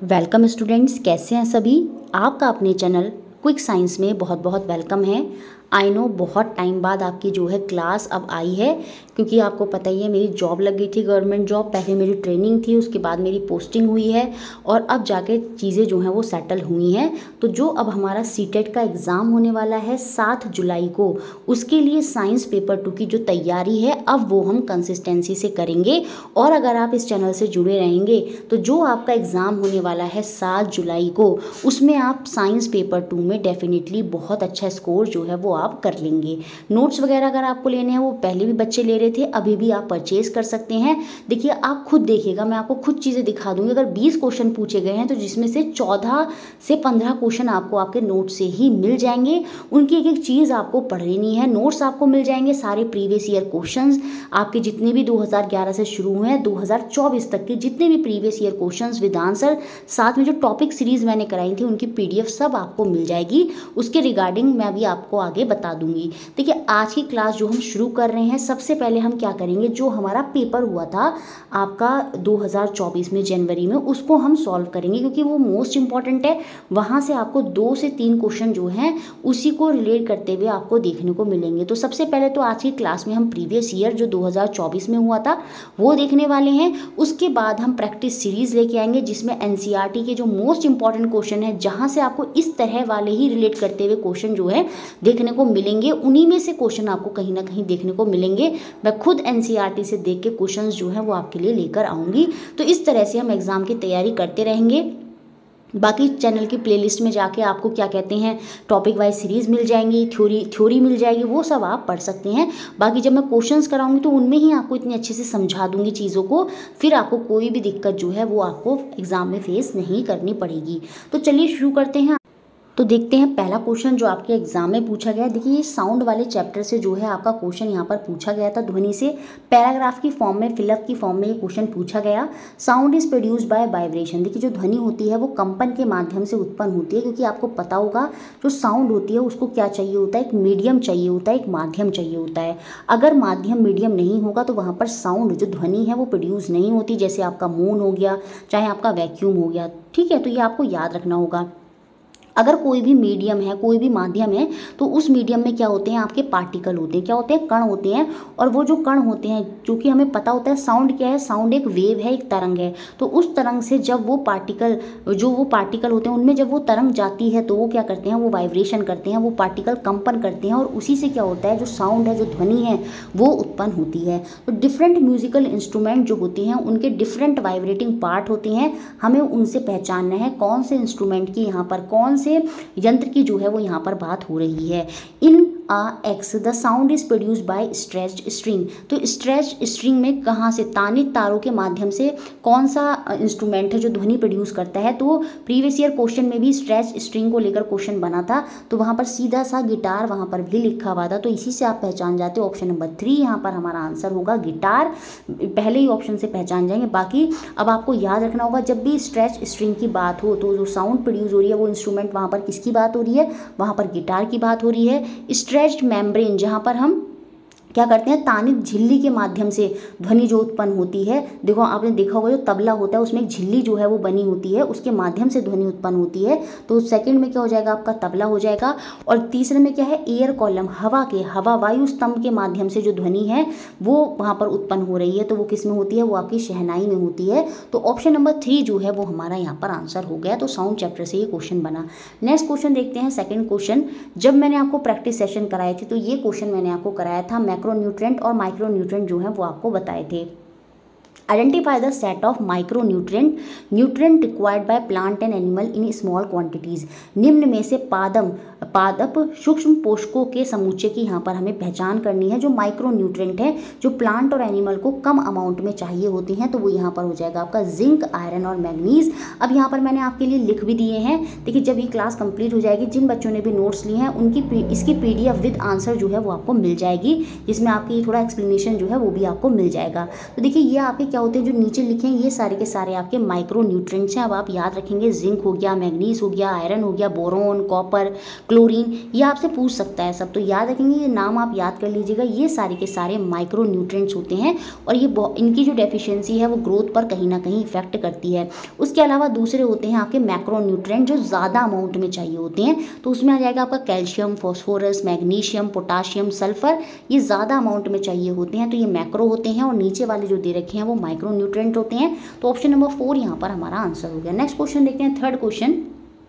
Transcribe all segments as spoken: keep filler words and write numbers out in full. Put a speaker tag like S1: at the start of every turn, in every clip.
S1: Welcome students, कैसे हैं सभी। आपका अपने चैनल क्विक साइंस में बहुत बहुत वेलकम है। आई नो बहुत टाइम बाद आपकी जो है क्लास अब आई है, क्योंकि आपको पता ही है मेरी जॉब लग गई थी, गवर्नमेंट जॉब। पहले मेरी ट्रेनिंग थी, उसके बाद मेरी पोस्टिंग हुई है और अब जाके चीज़ें जो हैं वो सेटल हुई हैं। तो जो अब हमारा सीटेट का एग्ज़ाम होने वाला है सात जुलाई को, उसके लिए साइंस पेपर टू की जो तैयारी है अब वो हम कंसिस्टेंसी से करेंगे। और अगर आप इस चैनल से जुड़े रहेंगे तो जो आपका एग्ज़ाम होने वाला है सात जुलाई को, उसमें आप साइंस पेपर टू में डेफिनेटली बहुत अच्छा स्कोर जो है वो आप कर लेंगे। नोट्स वगैरह अगर आपको लेने हैं, वो पहले भी बच्चे ले रहे थे, अभी भी आप परचेज कर सकते हैं। देखिए, आप खुद देखिएगा, मैं आपको खुद चीज़ें दिखा दूंगी। अगर बीस क्वेश्चन पूछे गए हैं तो जिसमें से चौदह से पंद्रह क्वेश्चन आपको आपके नोट से ही मिल जाएंगे। उनकी एक एक चीज़ आपको पढ़नी नहीं है, नोट्स आपको मिल जाएंगे। सारे प्रीवियस ईयर क्वेश्चंस आपके जितने भी दो हज़ार ग्यारह से शुरू हुए हैं दो हज़ार चौबीस तक के जितने भी previous year questions with answer, साथ में जो टॉपिक सीरीज मैंने कराई थी उनकी पीडीएफ सब आपको मिल जाएगी। उसके रिगार्डिंग मैं अभी आपको आगे बता दूंगी। देखिए, आज की क्लास जो हम शुरू कर रहे हैं, सबसे पहले हम क्या करेंगे, जो हमारा पेपर हुआ था आपका दो हज़ार चौबीस में जनवरी में, उसको हम सॉल्व करेंगे, क्योंकि वो मोस्ट इंपॉर्टेंट है। वहाँ से आपको दो से तीन क्वेश्चन जो हैं उसी को रिलेट करते हुए आपको देखने को मिलेंगे। तो सबसे पहले तो आज की क्लास में हम प्रीवियस ईयर जो दो हज़ार चौबीस में हुआ था वो देखने वाले हैं। उसके बाद हम प्रैक्टिस सीरीज लेके आएंगे, जिसमें एनसीईआरटी के जो मोस्ट इंपॉर्टेंट क्वेश्चन है, जहाँ से आपको इस तरह वाले ही रिलेट करते हुए क्वेश्चन जो है देखने को मिलेंगे, उन्हीं में से क्वेश्चन आपको कहीं ना कहीं देखने को मिलेंगे। मैं खुद एनसीईआरटी से देख के क्वेश्चंस जो हैं वो आपके लिए लेकर आऊँगी। तो इस तरह से हम एग्ज़ाम की तैयारी करते रहेंगे। बाकी चैनल की प्लेलिस्ट में जाके आपको क्या कहते हैं टॉपिक वाइज सीरीज़ मिल जाएंगी, थ्योरी थ्योरी मिल जाएगी, वो सब आप पढ़ सकते हैं। बाकी जब मैं क्वेश्चंस कराऊंगी तो उनमें ही आपको इतने अच्छे से समझा दूंगी चीज़ों को, फिर आपको कोई भी दिक्कत जो है वो आपको एग्ज़ाम में फेस नहीं करनी पड़ेगी। तो चलिए शुरू करते हैं। तो देखते हैं पहला क्वेश्चन जो आपके एग्जाम में पूछा गया है। देखिए, ये साउंड वाले चैप्टर से जो है आपका क्वेश्चन यहाँ पर पूछा गया था, ध्वनि से पैराग्राफ की फॉर्म में, फिलअप की फॉर्म में ये क्वेश्चन पूछा गया। Sound is produced by vibration. देखिए, जो ध्वनि होती है वो कंपन के माध्यम से उत्पन्न होती है, क्योंकि आपको पता होगा जो साउंड होती है उसको क्या चाहिए होता है, एक मीडियम चाहिए होता है, एक माध्यम चाहिए होता है। अगर माध्यम मीडियम नहीं होगा तो वहाँ पर साउंड जो ध्वनि है वो प्रोड्यूस नहीं होती। जैसे आपका मौन हो गया, चाहे आपका वैक्यूम हो गया, ठीक है। तो ये आपको याद रखना होगा। अगर कोई भी मीडियम है, कोई भी माध्यम है, तो उस मीडियम में क्या होते हैं, आपके पार्टिकल होते हैं, क्या होते हैं, कण होते हैं। और वो जो कण होते हैं, क्योंकि हमें पता होता है साउंड क्या है, साउंड एक वेव है, एक तरंग है। तो उस तरंग से जब वो पार्टिकल जो वो पार्टिकल होते हैं उनमें जब वो तरंग जाती है तो वो क्या करते हैं, वो वाइब्रेशन करते हैं, वो पार्टिकल कंपन करते हैं, और उसी से क्या होता है, जो साउंड है, जो ध्वनि है, वो उत्पन्न होती है। तो डिफरेंट म्यूजिकल इंस्ट्रूमेंट जो होते हैं उनके डिफरेंट वाइब्रेटिंग पार्ट होते हैं, हमें उनसे पहचानना है कौन से इंस्ट्रूमेंट की यहाँ पर, कौन से यंत्र की जो है वो यहाँ पर बात हो रही है। In X the sound is produced by stretched string. तो स्ट्रेच्ड स्ट्रिंग में कहाँ से, तानित तारों के माध्यम से कौन सा इंस्ट्रूमेंट है जो ध्वनि प्रोड्यूस करता है। तो प्रीवियस ईयर क्वेश्चन में भी स्ट्रेच्ड स्ट्रिंग को लेकर क्वेश्चन बना था, तो वहाँ पर सीधा सा गिटार वहाँ पर भी लिखा हुआ था। तो इसी से आप पहचान जाते हो। ऑप्शन नंबर थ्री यहाँ पर हमारा आंसर होगा, गिटार। पहले ही ऑप्शन से पहचान जाएंगे। बाकी अब आपको याद रखना होगा, जब भी स्ट्रेच्ड स्ट्रिंग की बात हो तो जो साउंड प्रोड्यूस हो रही है वो इंस्ट्रूमेंट वहाँ पर किसकी बात हो रही है, वहाँ पर गिटार की बात हो रही है। स्ट्रेच्ड मेम्ब्रेन, जहाँ पर हम क्या करते हैं, तानित झिल्ली के माध्यम से ध्वनि जो उत्पन्न होती है। देखो, आपने देखा होगा जो तबला होता है उसमें एक झिल्ली जो है वो बनी होती है, उसके माध्यम से ध्वनि उत्पन्न होती है। तो सेकंड में क्या हो जाएगा, आपका तबला हो जाएगा। और तीसरे में क्या है, एयर कॉलम, हवा के हवा वायु स्तंभ के माध्यम से जो ध्वनि है वो वहाँ पर उत्पन्न हो रही है, तो वो किस में होती है, वो आपकी शहनाई में होती है। तो ऑप्शन नंबर थ्री जो है वो हमारा यहाँ पर आंसर हो गया। तो साउंड चैप्टर से ये क्वेश्चन बना। नेक्स्ट क्वेश्चन देखते हैं, सेकेंड क्वेश्चन। जब मैंने आपको प्रैक्टिस सेशन कराए थे तो ये क्वेश्चन मैंने आपको कराया था, मैक्रोन्यूट्रेंट और माइक्रोन्यूट्रेंट जो है वो आपको बताए थे। Identify the set of micronutrient nutrient required by plant and animal in small quantities. निम्न में से पादम पादप सूक्ष्म पोषकों के समुच्चय की यहाँ पर हमें पहचान करनी है, जो माइक्रोन्यूट्रेंट है, जो प्लांट और एनिमल को कम अमाउंट में चाहिए होती हैं। तो वो यहाँ पर हो जाएगा आपका जिंक, आयरन और मैग्नीज। अब यहाँ पर मैंने आपके लिए लिख भी दिए हैं। देखिए, जब ये क्लास कंप्लीट हो जाएगी, जिन बच्चों ने भी नोट्स लिए हैं उनकी इसकी पीडीएफ विद आंसर जो है वो आपको मिल जाएगी, जिसमें आपकी थोड़ा एक्सप्लेनेशन जो है वो भी आपको मिल जाएगा। तो देखिए, ये आपके क्या होते हैं, जो नीचे लिखे हैं ये सारे के सारे आपके माइक्रो न्यूट्रिएंट्स हैं। अब आप याद रखेंगे, जिंक हो गया, मैग्नीज हो गया, आयरन हो गया, बोरोन, कॉपर, क्लोरीन, ये आपसे पूछ सकता है सब, तो याद रखेंगे, ये नाम आप याद कर लीजिएगा। ये सारे के सारे माइक्रो न्यूट्रिएंट्स होते हैं और ये इनकी जो डेफिशिएंसी है वो ग्रोथ पर कहीं ना कहीं इफेक्ट करती है। उसके अलावा दूसरे होते हैं आपके मैक्रो न्यूट्रिएंट जो ज़्यादा अमाउंट में चाहिए होते हैं, तो उसमें आ जाएगा आपका calcium, phosphorus, magnesium, potassium, sulphur, ये ज़्यादा अमाउंट में चाहिए होते हैं, तो ये मैक्रो होते हैं। और नीचे वाले जो दे रखे हैं वो माइक्रो न्यूट्रिएंट होते हैं। तो ऑप्शन नंबर फोर यहाँ पर हमारा आंसर हो गया। नेक्स्ट क्वेश्चन देखते हैं, third question.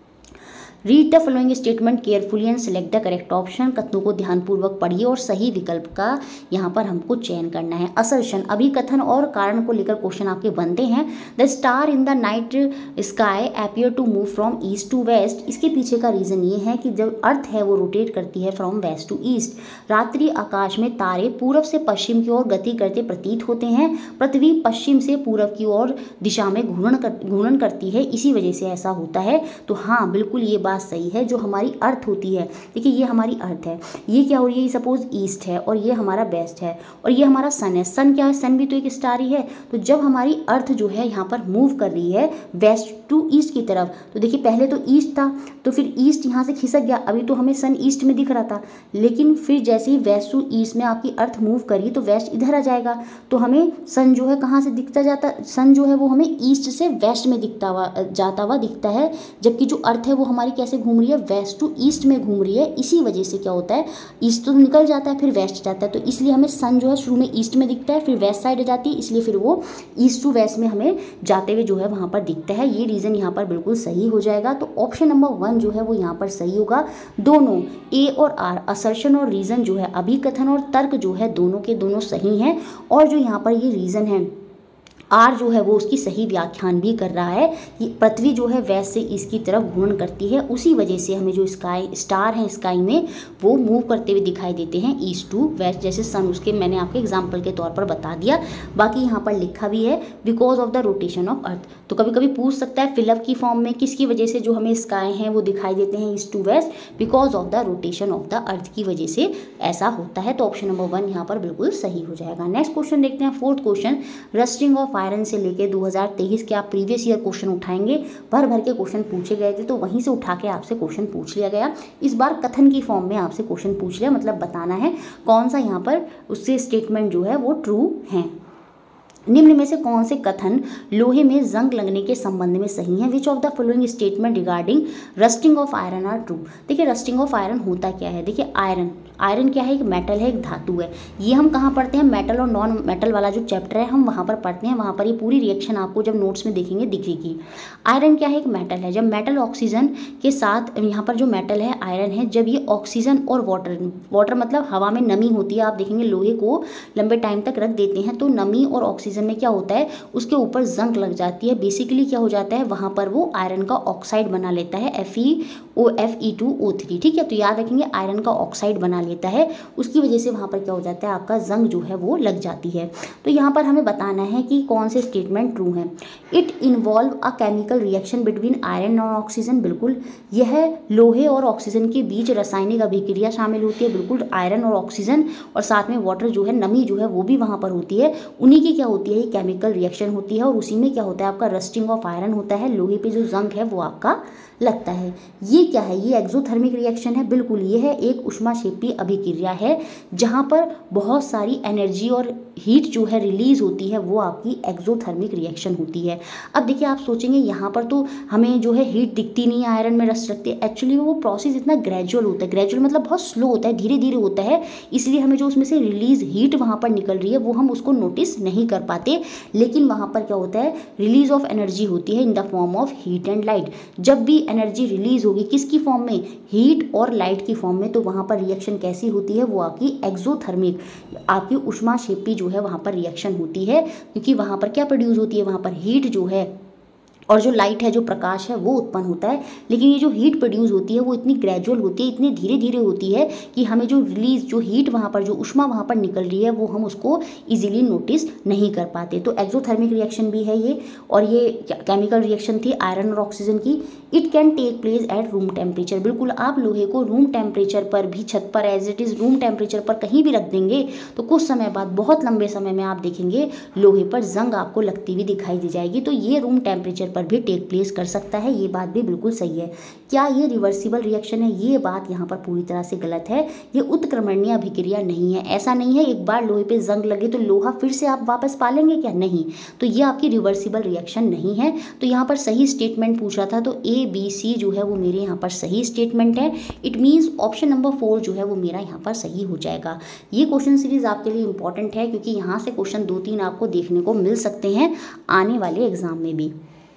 S1: Read the following statement carefully and select the correct option. कथनों को ध्यानपूर्वक पढ़िए और सही विकल्प का यहाँ पर हमको चयन करना है। असर्शन, अभी कथन और कारण को लेकर क्वेश्चन आपके बनते हैं। The star in the night sky appear to move from east to west. इसके पीछे का रीजन ये है कि जब अर्थ है वो रोटेट करती है फ्रॉम वेस्ट टू ईस्ट। रात्रि आकाश में तारे पूर्व से पश्चिम की ओर गति करते प्रतीत होते हैं। पृथ्वी पश्चिम से पूर्व की ओर दिशा में घूर्णन कर घूर्णन करती है, इसी वजह से ऐसा होता है। तो हाँ, बिल्कुल ये सही है। जो हमारी अर्थ होती है, देखिए ये हमारी अर्थ है, ये क्या हो रही है, सपोज ईस्ट है और ये हमारा वेस्ट है और ये हमारा सन है। सन क्या है, सन भी तो एक स्टार ही है। तो जब हमारी अर्थ जो है यहाँ पर मूव कर रही है वेस्ट टू ईस्ट की तरफ, तो देखिए पहले तो ईस्ट था, तो फिर ईस्ट यहाँ से खिसक गया, अभी तो हमें सन ईस्ट में दिख रहा था, लेकिन फिर जैसे ही वेस्ट टू ईस्ट में आपकी अर्थ मूव करी तो वेस्ट इधर आ जाएगा, तो हमें सन जो है कहाँ से दिखता जाता, सन जो है वो हमें ईस्ट से वेस्ट में दिखता हुआ जाता हुआ दिखता है, जबकि जो अर्थ है वो हमारी कैसे घूम रही है, वेस्ट टू ईस्ट में घूम रही है। इसी वजह से क्या होता है, ईस्ट तो निकल जाता है फिर वेस्ट जाता है, तो इसलिए हमें सन जो है शुरू में ईस्ट में दिखता है, फिर वेस्ट साइड जाती है, इसलिए फिर वो ईस्ट टू वेस्ट में हमें जाते हुए जो है वहाँ पर दिखता है। ये रीज़न यहाँ पर बिल्कुल सही हो जाएगा। तो ऑप्शन नंबर वन जो है वो यहाँ पर सही होगा। दोनों ए और आर, असर्शन और रीज़न जो है, अभिकथन और तर्क जो है, दोनों के दोनों सही हैं। और जो यहाँ पर ये रीज़न है आर जो है वो उसकी सही व्याख्यान भी कर रहा है। ये पृथ्वी जो है वेस्ट से इसकी तरफ घूर्णन करती है, उसी वजह से हमें जो स्काई स्टार हैं स्काई में वो मूव करते हुए दिखाई देते हैं ईस्ट टू वेस्ट, जैसे सन, उसके मैंने आपके एग्जांपल के तौर पर बता दिया। बाकी यहाँ पर लिखा भी है because of the rotation of earth. तो कभी कभी पूछ सकता है फिलअप की फॉर्म में किसकी वजह से जो हमें स्काई हैं वो दिखाई देते हैं east to west, because of the rotation of the earth की वजह से ऐसा होता है। तो ऑप्शन नंबर वन यहाँ पर बिल्कुल सही हो जाएगा। नेक्स्ट क्वेश्चन देखते हैं, fourth question. Rusting of iron से लेके दो हज़ार तेईस के आप प्रीवियस ईयर क्वेश्चन उठाएंगे, भर भर के क्वेश्चन पूछे गए थे, तो वहीं से उठा के आपसे क्वेश्चन पूछ लिया गया। इस बार कथन की फॉर्म में आपसे क्वेश्चन पूछ लिया, मतलब बताना है कौन सा यहाँ पर उससे स्टेटमेंट जो है वो ट्रू है। निम्न में से कौन से कथन लोहे में जंग लगने के संबंध में सही है? Which of the following statement regarding rusting of iron are true? देखिए रस्टिंग ऑफ आयरन होता क्या है, देखिए आयरन आयरन क्या है, एक मेटल है, एक धातु है। ये हम कहाँ पढ़ते हैं, मेटल और नॉन मेटल वाला जो चैप्टर है हम वहाँ पर पढ़ते हैं, वहाँ पर ये पूरी रिएक्शन आपको जब नोट्स में देखेंगे दिखेगी। आयरन क्या है, एक मेटल है। जब मेटल ऑक्सीजन के साथ, यहाँ पर जो मेटल है आयरन है, जब ये ऑक्सीजन और वाटर वाटर मतलब हवा में नमी होती है, आप देखेंगे लोहे को लंबे टाइम तक रख देते हैं तो नमी और ऑक्सीजन में क्या होता है, उसके ऊपर जंग लग जाती है। बेसिकली क्या हो जाता है, वहाँ पर वो आयरन का ऑक्साइड बना लेता है, F E O F E two O three. ठीक है, तो याद रखेंगे आयरन का ऑक्साइड बना लेता है, उसकी वजह से वहाँ पर क्या हो जाता है, आपका जंग जो है वो लग जाती है। तो यहाँ पर हमें बताना है कि कौन से स्टेटमेंट ट्रू हैं। It involve a chemical reaction between iron और ऑक्सीजन, बिल्कुल यह लोहे और ऑक्सीजन के बीच रासायनिक अभिक्रिया शामिल होती है, बिल्कुल आयरन और ऑक्सीजन, और साथ में वाटर जो है, नमी जो है वो भी वहाँ पर होती है, उन्हीं की क्या होती है, ये केमिकल रिएक्शन होती है, और उसी में क्या होता है, आपका रस्टिंग ऑफ आयरन होता है, लोहे पे जो जंग है वो आपका लगता है। ये क्या है, ये एक्सोथर्मिक रिएक्शन है, बिल्कुल ये है एक उष्माक्षेपी अभिक्रिया है, जहाँ पर बहुत सारी एनर्जी और हीट जो है रिलीज होती है, वो आपकी एक्सोथर्मिक रिएक्शन होती है। अब देखिए आप सोचेंगे यहाँ पर तो हमें जो है हीट दिखती नहीं है, आयरन में रस्ट रखते हैं, एक्चुअली वो प्रोसेस इतना ग्रेजुअल होता है, ग्रेजुअल मतलब बहुत स्लो होता है, धीरे धीरे होता है, इसलिए हमें जो उसमें से रिलीज हीट वहाँ पर निकल रही है वो हम उसको नोटिस नहीं कर पाते। लेकिन वहाँ पर क्या होता है, रिलीज ऑफ एनर्जी होती है in the form of heat and light. जब भी एनर्जी रिलीज होगी किसकी फॉर्म में, हीट और लाइट की फॉर्म में, तो वहाँ पर रिएक्शन कैसी होती है, वो आपकी एक्सोथर्मिक, आपकी उष्माक्षेपी जो है वहाँ पर रिएक्शन होती है, क्योंकि वहाँ पर क्या प्रोड्यूस होती है, वहाँ पर हीट जो है और जो लाइट है, जो प्रकाश है वो उत्पन्न होता है। लेकिन ये जो हीट प्रोड्यूस होती है वो इतनी ग्रेजुअल होती है, इतनी धीरे धीरे होती है कि हमें जो रिलीज, जो हीट वहाँ पर, जो उष्मा वहाँ पर निकल रही है वो हम उसको इजीली नोटिस नहीं कर पाते। तो एक्सोथर्मिक रिएक्शन भी है ये, और ये केमिकल रिएक्शन थी आयरन और ऑक्सीजन की। It can take place at room temperature, बिल्कुल आप लोहे को रूम टेम्परेचर पर भी, छत पर as it is room temperature पर कहीं भी रख देंगे तो कुछ समय बाद, बहुत लंबे समय में आप देखेंगे लोहे पर जंग आपको लगती हुई दिखाई दी जाएगी। तो ये रूम टेम्परेचर पर भी टेक प्लेस कर सकता है, ये बात भी बिल्कुल सही है। क्या ये रिवर्सिबल रिएक्शन है? ये बात यहाँ पर पूरी तरह से गलत है। ये उत्क्रमणीय अभिक्रिया नहीं है। ऐसा नहीं है एक बार लोहे पे जंग लगे तो लोहा फिर से आप वापस पालेंगे क्या? नहीं। तो ये आपकी रिवर्सिबल रिएक्शन नहीं है। तो यहाँ पर सही स्टेटमेंट पूछा था, तो ए बी सी जो है वो मेरे यहाँ पर सही स्टेटमेंट है। It means option number four जो है वो मेरा यहाँ पर सही हो जाएगा। ये क्वेश्चन सीरीज आपके लिए इंपॉर्टेंट है क्योंकि यहाँ से क्वेश्चन दो तीन आपको देखने को मिल सकते हैं आने वाले एग्जाम में भी।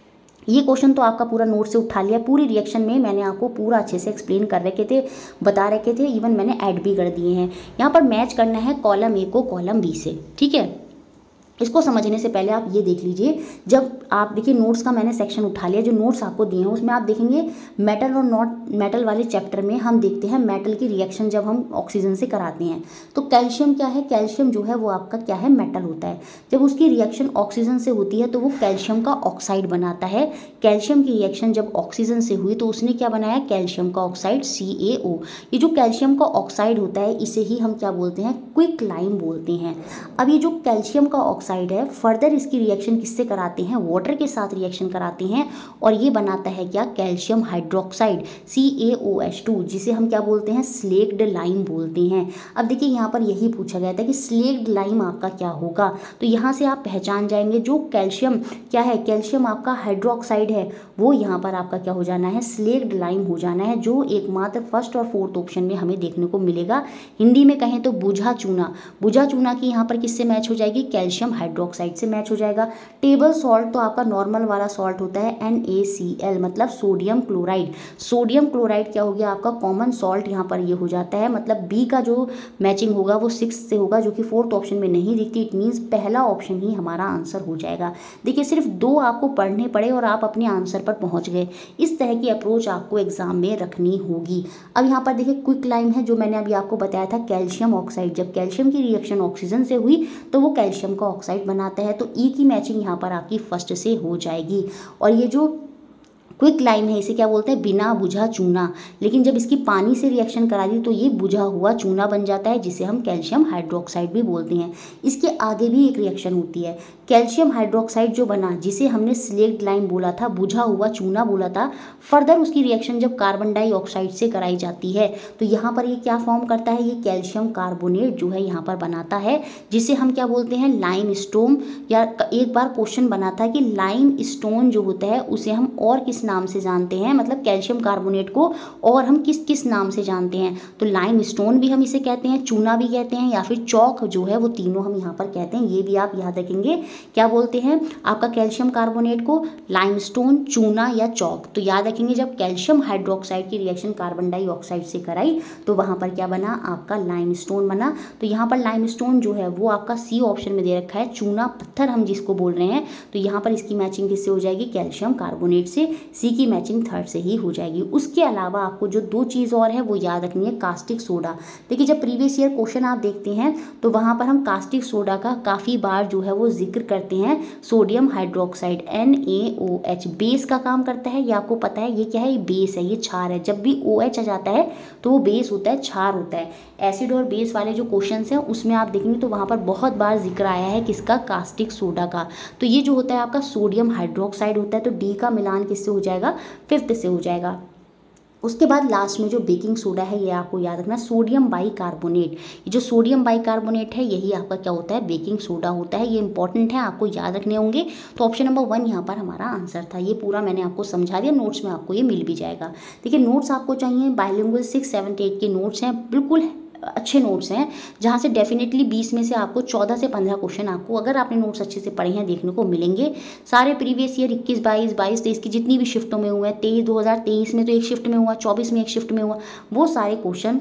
S1: ये क्वेश्चन तो आपका पूरा नोट से उठा लिया। पूरी रिएक्शन में मैंने आपको पूरा अच्छे से एक्सप्लेन कर रखे थे, बता रखे थे, इवन मैंने ऐड भी कर दिए हैं। यहाँ पर मैच करना है कॉलम ए को कॉलम बी से, ठीक है। इसको समझने से पहले आप ये देख लीजिए, जब आप देखिए नोट्स का मैंने सेक्शन उठा लिया, जो नोट्स आपको दिए हैं उसमें आप देखेंगे मेटल और नॉट मेटल वाले चैप्टर में हम देखते हैं मेटल की रिएक्शन जब हम ऑक्सीजन से कराते हैं तो कैल्शियम क्या है, कैल्शियम जो है वो आपका क्या है, मेटल होता है। जब उसकी रिएक्शन ऑक्सीजन से होती है तो वो कैल्शियम का ऑक्साइड बनाता है। कैल्शियम की रिएक्शन जब ऑक्सीजन से हुई तो उसने क्या बनाया, कैल्शियम का ऑक्साइड सी ए ओ। ये जो कैल्शियम का ऑक्साइड होता है इसे ही हम क्या बोलते हैं, क्विक लाइम बोलते हैं। अब ये जो कैल्शियम का ऑक्साइड है फर्दर इसकी रिएक्शन किससे कराते हैं, वाटर के साथ रिएक्शन कराते हैं और ये बनाता है क्या, calcium hydroxide C A O H two, जिसे हम क्या बोलते हैं, स्लेक्ड लाइम बोलते हैं। अब देखिए यहाँ पर यही पूछा गया था कि स्लेक्ड लाइम आपका क्या होगा, तो यहाँ से आप पहचान जाएंगे जो कैल्शियम क्या है, कैल्शियम आपका हाइड्रोक्साइड है, वो यहाँ पर आपका क्या हो जाना है, स्लेक्ड लाइम हो जाना है, जो एकमात्र फर्स्ट और फोर्थ ऑप्शन में हमें देखने को मिलेगा। हिंदी में कहें तो बुझा चूना, बुझा चूना की यहाँ पर किससे मैच हो जाएगी, कैल्शियम हाइड्रोक्साइड से मैच हो जाएगा। टेबल सॉल्ट तो आपका नॉर्मल वाला सॉल्ट होता है एन ए सी एल, मतलब सोडियम क्लोराइड। सोडियम क्लोराइड क्या हो गया आपका, कॉमन सॉल्ट यहाँ पर ये हो जाता है, मतलब बी का जो मैचिंग होगा वो सिक्स से होगा, जो कि फोर्थ ऑप्शन में नहीं दिखती। इट मीन्स पहला ऑप्शन ही हमारा आंसर हो जाएगा। देखिए सिर्फ दो आपको पढ़ने पड़े और आप अपने आंसर पर पहुंच गए। इस तरह की अप्रोच आपको एग्जाम में रखनी होगी। अब यहाँ पर देखिए क्विक लाइम है, जो मैंने अभी आपको बताया था कैल्शियम ऑक्साइड, जब कैल्शियम की रिएक्शन ऑक्सीजन से हुई तो वो कैल्शियम का ऑक्साइड बनाता है, तो ई की मैचिंग यहाँ पर आपकी फर्स्ट से हो जाएगी। और ये जो क्विक लाइम है इसे क्या बोलते हैं, बिना बुझा चूना, लेकिन जब इसकी पानी से रिएक्शन करा दी तो ये बुझा हुआ चूना बन जाता है, जिसे हम कैल्शियम हाइड्रोक्साइड भी बोलते हैं। इसके आगे भी एक रिएक्शन होती है, कैल्शियम हाइड्रोक्साइड जो बना, जिसे हमने स्लेक्ड लाइम बोला था, बुझा हुआ चूना बोला था, फर्दर उसकी रिएक्शन जब कार्बन डाइऑक्साइड से कराई जाती है तो यहाँ पर ये क्या फॉर्म करता है, ये कैल्शियम कार्बोनेट जो है यहाँ पर बनाता है, जिसे हम क्या बोलते हैं, लाइम स्टोन। या एक बार क्वेश्चन बना था कि लाइम स्टोन जो होता है उसे हम और किस नाम से जानते हैं, मतलब कैल्शियम कार्बोनेट को और हम किस किस नाम से जानते हैं, तो लाइम स्टोन भी हम इसे कहते हैं, चूना भी कहते हैं, या फिर चौक जो है वो तीनों हम यहाँ पर कहते हैं। ये भी आप याद रखेंगे, क्या बोलते हैं आपका कैल्शियम कार्बोनेट को, लाइमस्टोन, चूना या चौक। तो याद रखेंगे जब कैल्शियम हाइड्रोक्साइड की रिएक्शन कार्बन डाइऑक्साइड से कराई तो वहाँ पर क्या बना, आपका लाइमस्टोन बना। तो यहाँ पर लाइमस्टोन जो है वो आपका सी ऑप्शन में दे रखा है, चूना पत्थर हम जिसको बोल रहे हैं, तो यहाँ पर इसकी मैचिंग किससे हो जाएगी, कैल्शियम कार्बोनेट से। सी की मैचिंग थर्ड से ही हो जाएगी। उसके अलावा आपको जो दो चीज़ और है वो याद रखनी है, कास्टिक सोडा। देखिए जब प्रीवियस ईयर क्वेश्चन आप देखते हैं तो वहाँ पर हम कास्टिक सोडा का काफ़ी बार जो है वो जिक्र करते हैं। Sodium hydroxide N A O H base का काम करता है, ये आपको पता है, ये क्या है, ये बेस है, ये क्षार है। जब भी ओ एच आ जाता है तो वो बेस होता है, क्षार होता है। एसिड और बेस वाले जो क्वेश्चन हैं उसमें आप देखेंगे तो वहाँ पर बहुत बार जिक्र आया है किसका, कास्टिक सोडा का। तो ये जो होता है आपका सोडियम हाइड्रोक्साइड होता है, तो डी का मिलान किससे हो जाएगा, फिफ्थ से हो जाएगा। उसके बाद लास्ट में जो बेकिंग सोडा है ये आपको याद रखना, सोडियम बाइकार्बोनेट। ये जो सोडियम बाइकार्बोनेट है यही आपका क्या होता है, बेकिंग सोडा होता है। ये इंपॉर्टेंट है, आपको याद रखने होंगे। तो ऑप्शन नंबर वन यहाँ पर हमारा आंसर था। ये पूरा मैंने आपको समझा दिया, नोट्स में आपको ये मिल भी जाएगा। देखिए नोट्स आपको चाहिए, बाइलिंगुअल सिक्स सेवन एट के नोट्स हैं, बिल्कुल अच्छे नोट्स हैं, जहाँ से डेफिनेटली बीस में से आपको चौदह से पंद्रह क्वेश्चन आपको, अगर आपने नोट्स अच्छे से पढ़े हैं, देखने को मिलेंगे। सारे प्रीवियस ईयर इक्कीस बाईस बाईस तेईस की जितनी भी शिफ्टों में हुए हैं, तेईस दो हज़ार तेईस में तो एक शिफ्ट में हुआ, चौबीस में एक शिफ्ट में हुआ, वो सारे क्वेश्चन,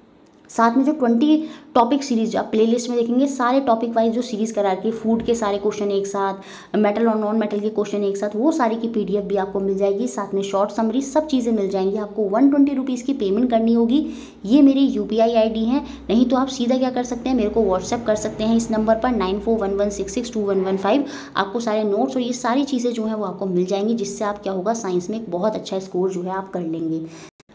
S1: साथ में जो ट्वेंटी टॉपिक सीरीज आप प्ले लिस्ट में देखेंगे, सारे टॉपिक वाइज जो सीरीज़ करा के फूड के सारे क्वेश्चन एक साथ, मेटल और नॉन मेटल के क्वेश्चन एक साथ, वो सारी की पीडीएफ भी आपको मिल जाएगी। साथ में शॉर्ट समरी, सब चीज़ें मिल जाएंगी। आपको वन ट्वेंटी रुपीज़ की पेमेंट करनी होगी। ये मेरी U P I I D है, नहीं तो आप सीधा क्या कर सकते हैं, मेरे को व्हाट्सएप कर सकते हैं इस नंबर पर nine four one one six six two one one five. आपको सारे नोट्स और ये सारी चीज़ें जो हैं वो आपको मिल जाएंगी, जिससे आप क्या होगा, साइंस में एक बहुत अच्छा स्कोर जो है आप कर लेंगे।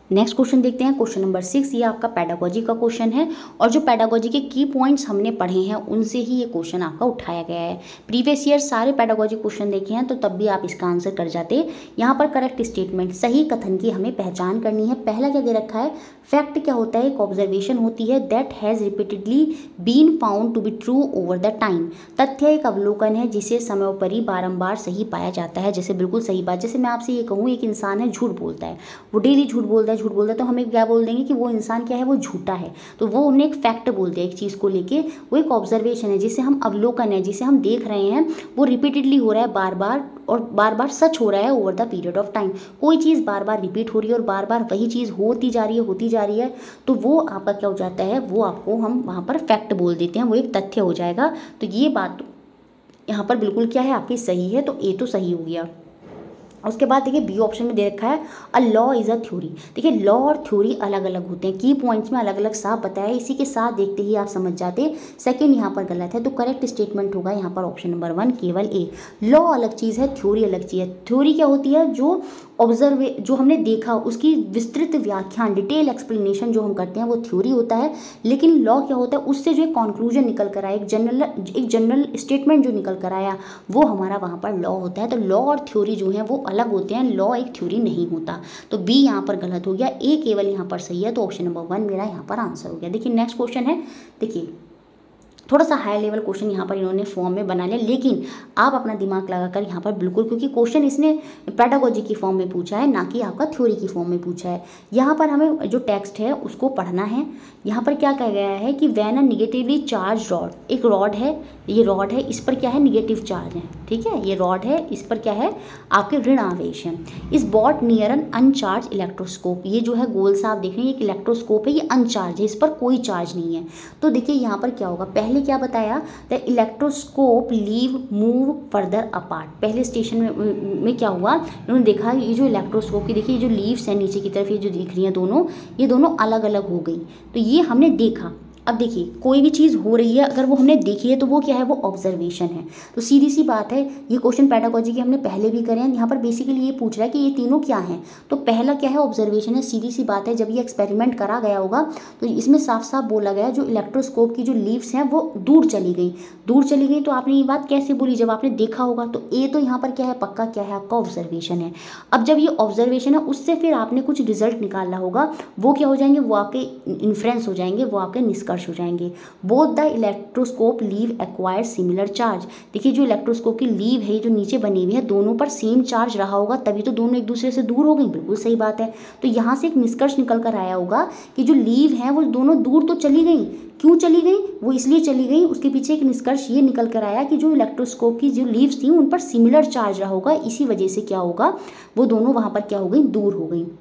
S1: नेक्स्ट क्वेश्चन देखते हैं, क्वेश्चन नंबर सिक्स। ये आपका पेडागोजी का क्वेश्चन है और जो पेडागोजी के की पॉइंट्स हमने पढ़े हैं उनसे ही ये क्वेश्चन आपका उठाया गया है। प्रीवियस ईयर सारे पेडागोजी क्वेश्चन देखे हैं तो तब भी आप इसका आंसर कर जाते। यहाँ पर करेक्ट स्टेटमेंट, सही कथन की हमें पहचान करनी है। पहला क्या दे रखा है, फैक्ट क्या होता है, एक ऑब्जर्वेशन होती है that has repeatedly been found to be true over the time. तथ्य एक अवलोकन है जिसे समयोपरि बारंबार सही पाया जाता है। जैसे बिल्कुल सही बात, जैसे मैं आपसे ये कहूँ एक इंसान है झूठ बोलता है, वो डेली झूठ बोलता है झूठ बोलता है तो हमें क्या बोल देंगे कि वो इंसान क्या है, वो झूठा है। तो वो हमने एक फैक्ट बोल दिया एक चीज़ को लेके, वो एक ऑब्जर्वेशन है जिसे हम अवलोकन है, जिसे हम देख रहे हैं, वो रिपीटेडली हो रहा है बार बार और बार बार सच हो रहा है over the period of time. कोई चीज़ बार बार रिपीट हो रही है और बार बार वही चीज़ होती जा रही है होती जा रही है तो वो आपका क्या हो जाता है, वो आपको हम वहाँ पर फैक्ट बोल देते हैं, वो एक तथ्य हो जाएगा। तो ये बात यहाँ पर बिल्कुल क्या है आपकी सही है, तो ए तो सही हो गया। उसके बाद देखिए बी ऑप्शन में दे रखा है a law is a theory. देखिए लॉ और थ्योरी अलग अलग होते हैं, की पॉइंट्स में अलग अलग साफ बताया है, इसी के साथ देखते ही आप समझ जाते। सेकंड यहाँ पर गलत है, तो करेक्ट स्टेटमेंट होगा यहाँ पर ऑप्शन नंबर वन केवल ए। लॉ अलग चीज़ है, थ्योरी अलग चीज़ है। थ्योरी क्या होती है, जो ऑब्जर्वे जो हमने देखा उसकी विस्तृत व्याख्यान डिटेल एक्सप्लेनेशन जो हम करते हैं वो थ्योरी होता है। लेकिन लॉ क्या होता है, उससे जो एक कॉन्क्लूजन निकल कर आया, एक जनरल एक जनरल स्टेटमेंट जो निकल कर आया वो हमारा वहाँ पर लॉ होता है। तो लॉ और थ्योरी जो है वो अलग होते हैं, लॉ एक थ्योरी नहीं होता। तो बी यहाँ पर गलत हो गया, ए केवल यहाँ पर सही है, तो ऑप्शन नंबर वन मेरा यहाँ पर आंसर हो गया। देखिए नेक्स्ट क्वेश्चन है, देखिए थोड़ा सा हाई लेवल क्वेश्चन यहाँ पर इन्होंने फॉर्म में बना लिया, लेकिन आप अपना दिमाग लगाकर यहाँ पर बिल्कुल, क्योंकि क्वेश्चन इसने पेडागोजी की फॉर्म में पूछा है ना कि आपका थ्योरी की फॉर्म में पूछा है। यहाँ पर हमें जो टेक्स्ट है उसको पढ़ना है। यहाँ पर क्या कहा गया है कि when a negatively charge rod, एक रॉड है, ये रॉड है, इस पर क्या है निगेटिव चार्ज है, ठीक है, ये रॉड है, इस पर क्या है आपके ऋण आवेश है। Is brought near an uncharge electroscope, ये जो है गोल सा आप देख रहे हैं एक इलेक्ट्रोस्कोप है, ये अनचार्ज है, इस पर कोई चार्ज नहीं है। तो देखिए यहाँ पर क्या होगा, पहले क्या बताया, the electroscope leave move further apart. पहले स्टेशन में, में क्या हुआ, इन्होंने देखा ये जो इलेक्ट्रोस्कोप की देखिए ये जो लीव्स हैं नीचे की तरफ ये जो दिख रही हैं दोनों, ये दोनों अलग अलग हो गई। तो ये हमने देखा। अब देखिए कोई भी चीज़ हो रही है अगर वो हमने देखी है तो वो क्या है, वो ऑब्जर्वेशन है। तो सीधी सी बात है, ये क्वेश्चन पेडागोजी के हमने पहले भी करे हैं। यहाँ पर बेसिकली ये पूछ रहा है कि ये तीनों क्या हैं, तो पहला क्या है ऑब्जर्वेशन है। सीधी सी बात है, जब ये एक्सपेरिमेंट करा गया होगा तो इसमें साफ साफ बोला गया जो इलेक्ट्रोस्कोप की जो लीव्स हैं वो दूर चली गई, दूर चली गई। तो आपने ये बात कैसे बोली, जब आपने देखा होगा। तो ए तो यहाँ पर क्या है, पक्का क्या है आपका ऑब्जर्वेशन है। अब जब ये ऑब्जर्वेशन है उससे फिर आपने कुछ रिजल्ट निकालना होगा, वो क्या हो जाएंगे, वो आपके इन्फ्रेंस हो जाएंगे, वो आपके निष्कर्ष हो जाएंगे। Both the electroscope leave acquire similar charge. देखिए जो इलेक्ट्रोस्कोप की लीव है जो नीचे बनी हुई है दोनों पर सेम चार्ज रहा होगा, तभी तो दोनों एक दूसरे से दूर हो गई। बिल्कुल सही बात है। तो यहाँ से एक निष्कर्ष निकल कर आया होगा कि जो लीव है वो दोनों दूर तो चली गई। क्यों चली गई, वो इसलिए चली गई, उसके पीछे एक निष्कर्ष ये निकल कर आया कि जो इलेक्ट्रोस्कोप की जो लीव्स थी उन पर सिमिलर चार्ज रहा होगा, इसी वजह से क्या होगा, वो दोनों वहाँ पर क्या हो गई, दूर हो गई।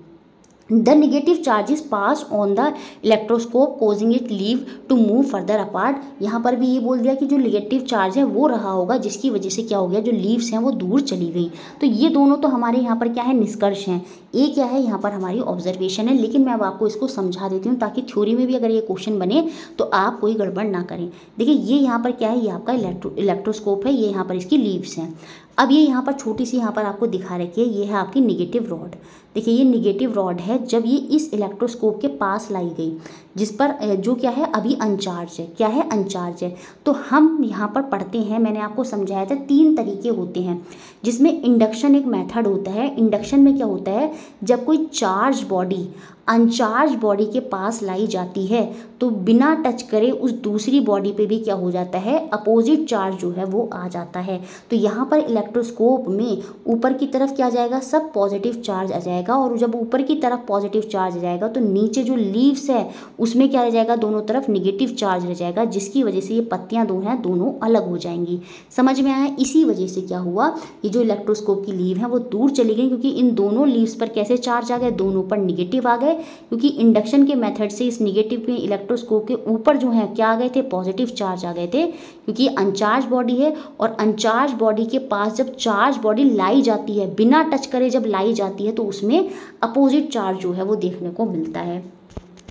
S1: The negative charges pass on the electroscope causing it leave to move further apart. यहाँ पर भी ये बोल दिया कि जो नेगेटिव चार्ज है वो रहा होगा जिसकी वजह से क्या हो गया, जो लीव्स हैं वो दूर चली गई। तो ये दोनों तो हमारे यहाँ पर क्या है, निष्कर्ष हैं। ए क्या है, यहाँ पर हमारी ऑब्जर्वेशन है। लेकिन मैं अब आपको इसको समझा देती हूँ ताकि थ्योरी में भी अगर ये क्वेश्चन बने तो आप कोई गड़बड़ ना करें। देखिए ये यहाँ पर क्या है, ये आपका इलेक्ट्रो इलेक्ट्रोस्कोप है, ये यहाँ पर इसकी लीव्स हैं। अब ये यहाँ पर छोटी सी यहाँ पर आपको दिखा रखी है, ये है आपकी निगेटिव रॉड। देखिए ये निगेटिव रॉड है, जब ये इस इलेक्ट्रोस्कोप के पास लाई गई जिस पर जो क्या है अभी अनचार्ज है, क्या है अनचार्ज है। तो हम यहाँ पर पढ़ते हैं, मैंने आपको समझाया था तीन तरीके होते हैं जिसमें इंडक्शन एक मेथड होता है। इंडक्शन में क्या होता है, जब कोई चार्ज बॉडी अनचार्ज बॉडी के पास लाई जाती है तो बिना टच करे उस दूसरी बॉडी पे भी क्या हो जाता है, अपोजिट चार्ज जो है वो आ जाता है। तो यहाँ पर इलेक्ट्रोस्कोप में ऊपर की तरफ क्या आ जाएगा, सब पॉजिटिव चार्ज आ जाएगा, और जब ऊपर की तरफ पॉजिटिव चार्ज आ जाएगा तो नीचे जो लीव्स है उसमें क्या रह जाएगा, दोनों तरफ निगेटिव चार्ज रह जाएगा, जिसकी वजह से ये पत्तियाँ दो हैं दोनों अलग हो जाएंगी। समझ में आया। इसी वजह से क्या हुआ, ये जो इलेक्ट्रोस्कोप की लीव है वो दूर चली गई क्योंकि इन दोनों लीव्स पर कैसे चार्ज आ गए, दोनों पर निगेटिव आ गए, क्योंकि इंडक्शन के मेथड से इस निगेटिव के इलेक्ट्रोस्कोप के ऊपर जो है क्या आ गए थे, पॉजिटिव चार्ज आ गए थे, क्योंकि अनचार्ज बॉडी है और अनचार्ज बॉडी के पास जब चार्ज बॉडी लाई जाती है, बिना टच करे जब लाई जाती है तो उसमें अपोजिट चार्ज जो है वो देखने को मिलता है।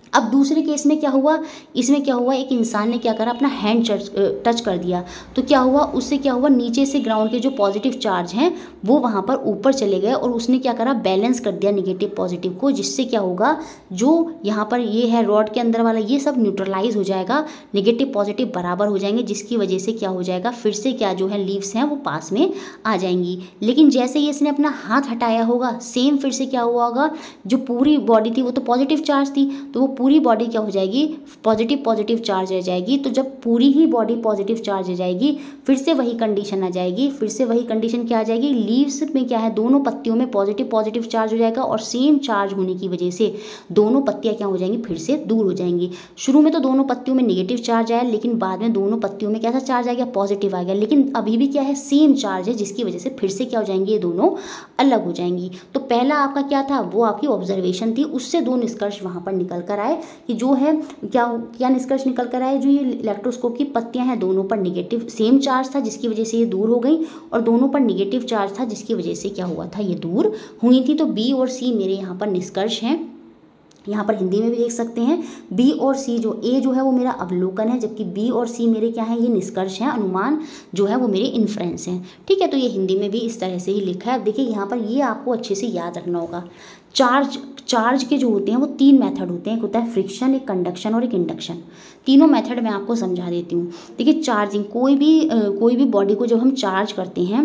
S1: अब दूसरे केस में क्या हुआ, इसमें क्या हुआ, एक इंसान ने क्या करा, अपना हैंड टच कर दिया, तो क्या हुआ, उससे क्या हुआ, नीचे से ग्राउंड के जो पॉजिटिव चार्ज हैं वो वहाँ पर ऊपर चले गए और उसने क्या करा, बैलेंस कर दिया निगेटिव पॉजिटिव को, जिससे क्या होगा, जो यहाँ पर ये है रॉड के अंदर वाला, ये सब न्यूट्रलाइज हो जाएगा, निगेटिव पॉजिटिव बराबर हो जाएंगे, जिसकी वजह से क्या हो जाएगा, फिर से क्या जो है लीव्स हैं वो पास में आ जाएंगी। लेकिन जैसे ही इसने अपना हाथ हटाया होगा, सेम फिर से क्या हुआ होगा, जो पूरी बॉडी थी वो तो पॉजिटिव चार्ज थी, तो वो पूरी बॉडी क्या हो जाएगी, पॉजिटिव पॉजिटिव चार्ज रह जाएगी। तो जब पूरी ही बॉडी पॉजिटिव चार्ज रह जाएगी, फिर से वही कंडीशन आ जाएगी, फिर से वही कंडीशन क्या आ जाएगी, लीव्स में क्या है, दोनों पत्तियों में पॉजिटिव पॉजिटिव चार्ज हो जाएगा और सेम चार्ज होने की वजह से दोनों पत्तियां क्या हो जाएंगी, फिर से दूर हो जाएंगी। शुरू में तो दोनों पत्तियों में निगेटिव चार्ज आया, लेकिन बाद में दोनों पत्तियों में कैसा चार्ज आ गया, पॉजिटिव आ गया, लेकिन अभी भी क्या है, सेम चार्ज है, जिसकी वजह से फिर से क्या हो जाएंगी, ये दोनों अलग हो जाएंगी। तो पहला आपका क्या था, वो आपकी ऑब्जर्वेशन थी, उससे दो निष्कर्ष वहां पर निकल कर आए कि जो है क्या क्या निष्कर्ष निकल कर आए, जो ये इलेक्ट्रोस्कोप की पत्तियां हैं दोनों पर निगेटिव सेम चार्ज था, जिसकी वजह से ये दूर हो गई, और दोनों पर निगेटिव चार्ज था, जिसकी वजह से क्या हुआ था, ये दूर हुई थी। तो बी और सी मेरे यहाँ पर निष्कर्ष हैं, यहाँ पर हिंदी में भी देख सकते हैं, बी और सी, जो ए जो है वो मेरा अवलोकन है, जबकि बी और सी मेरे क्या हैं, ये निष्कर्ष हैं, अनुमान जो है वो मेरे इन्फ्रेंस हैं। ठीक है, तो ये हिंदी में भी इस तरह से ही लिखा है। अब देखिए यहाँ पर ये आपको अच्छे से याद रखना होगा, चार्ज चार्ज के जो होते हैं वो तीन मेथड होते हैं, एक होता है फ्रिक्शन, एक कंडक्शन और एक इंडक्शन। तीनों मेथड मैं आपको समझा देती हूँ। देखिए चार्जिंग, कोई भी कोई भी बॉडी को जब हम चार्ज करते हैं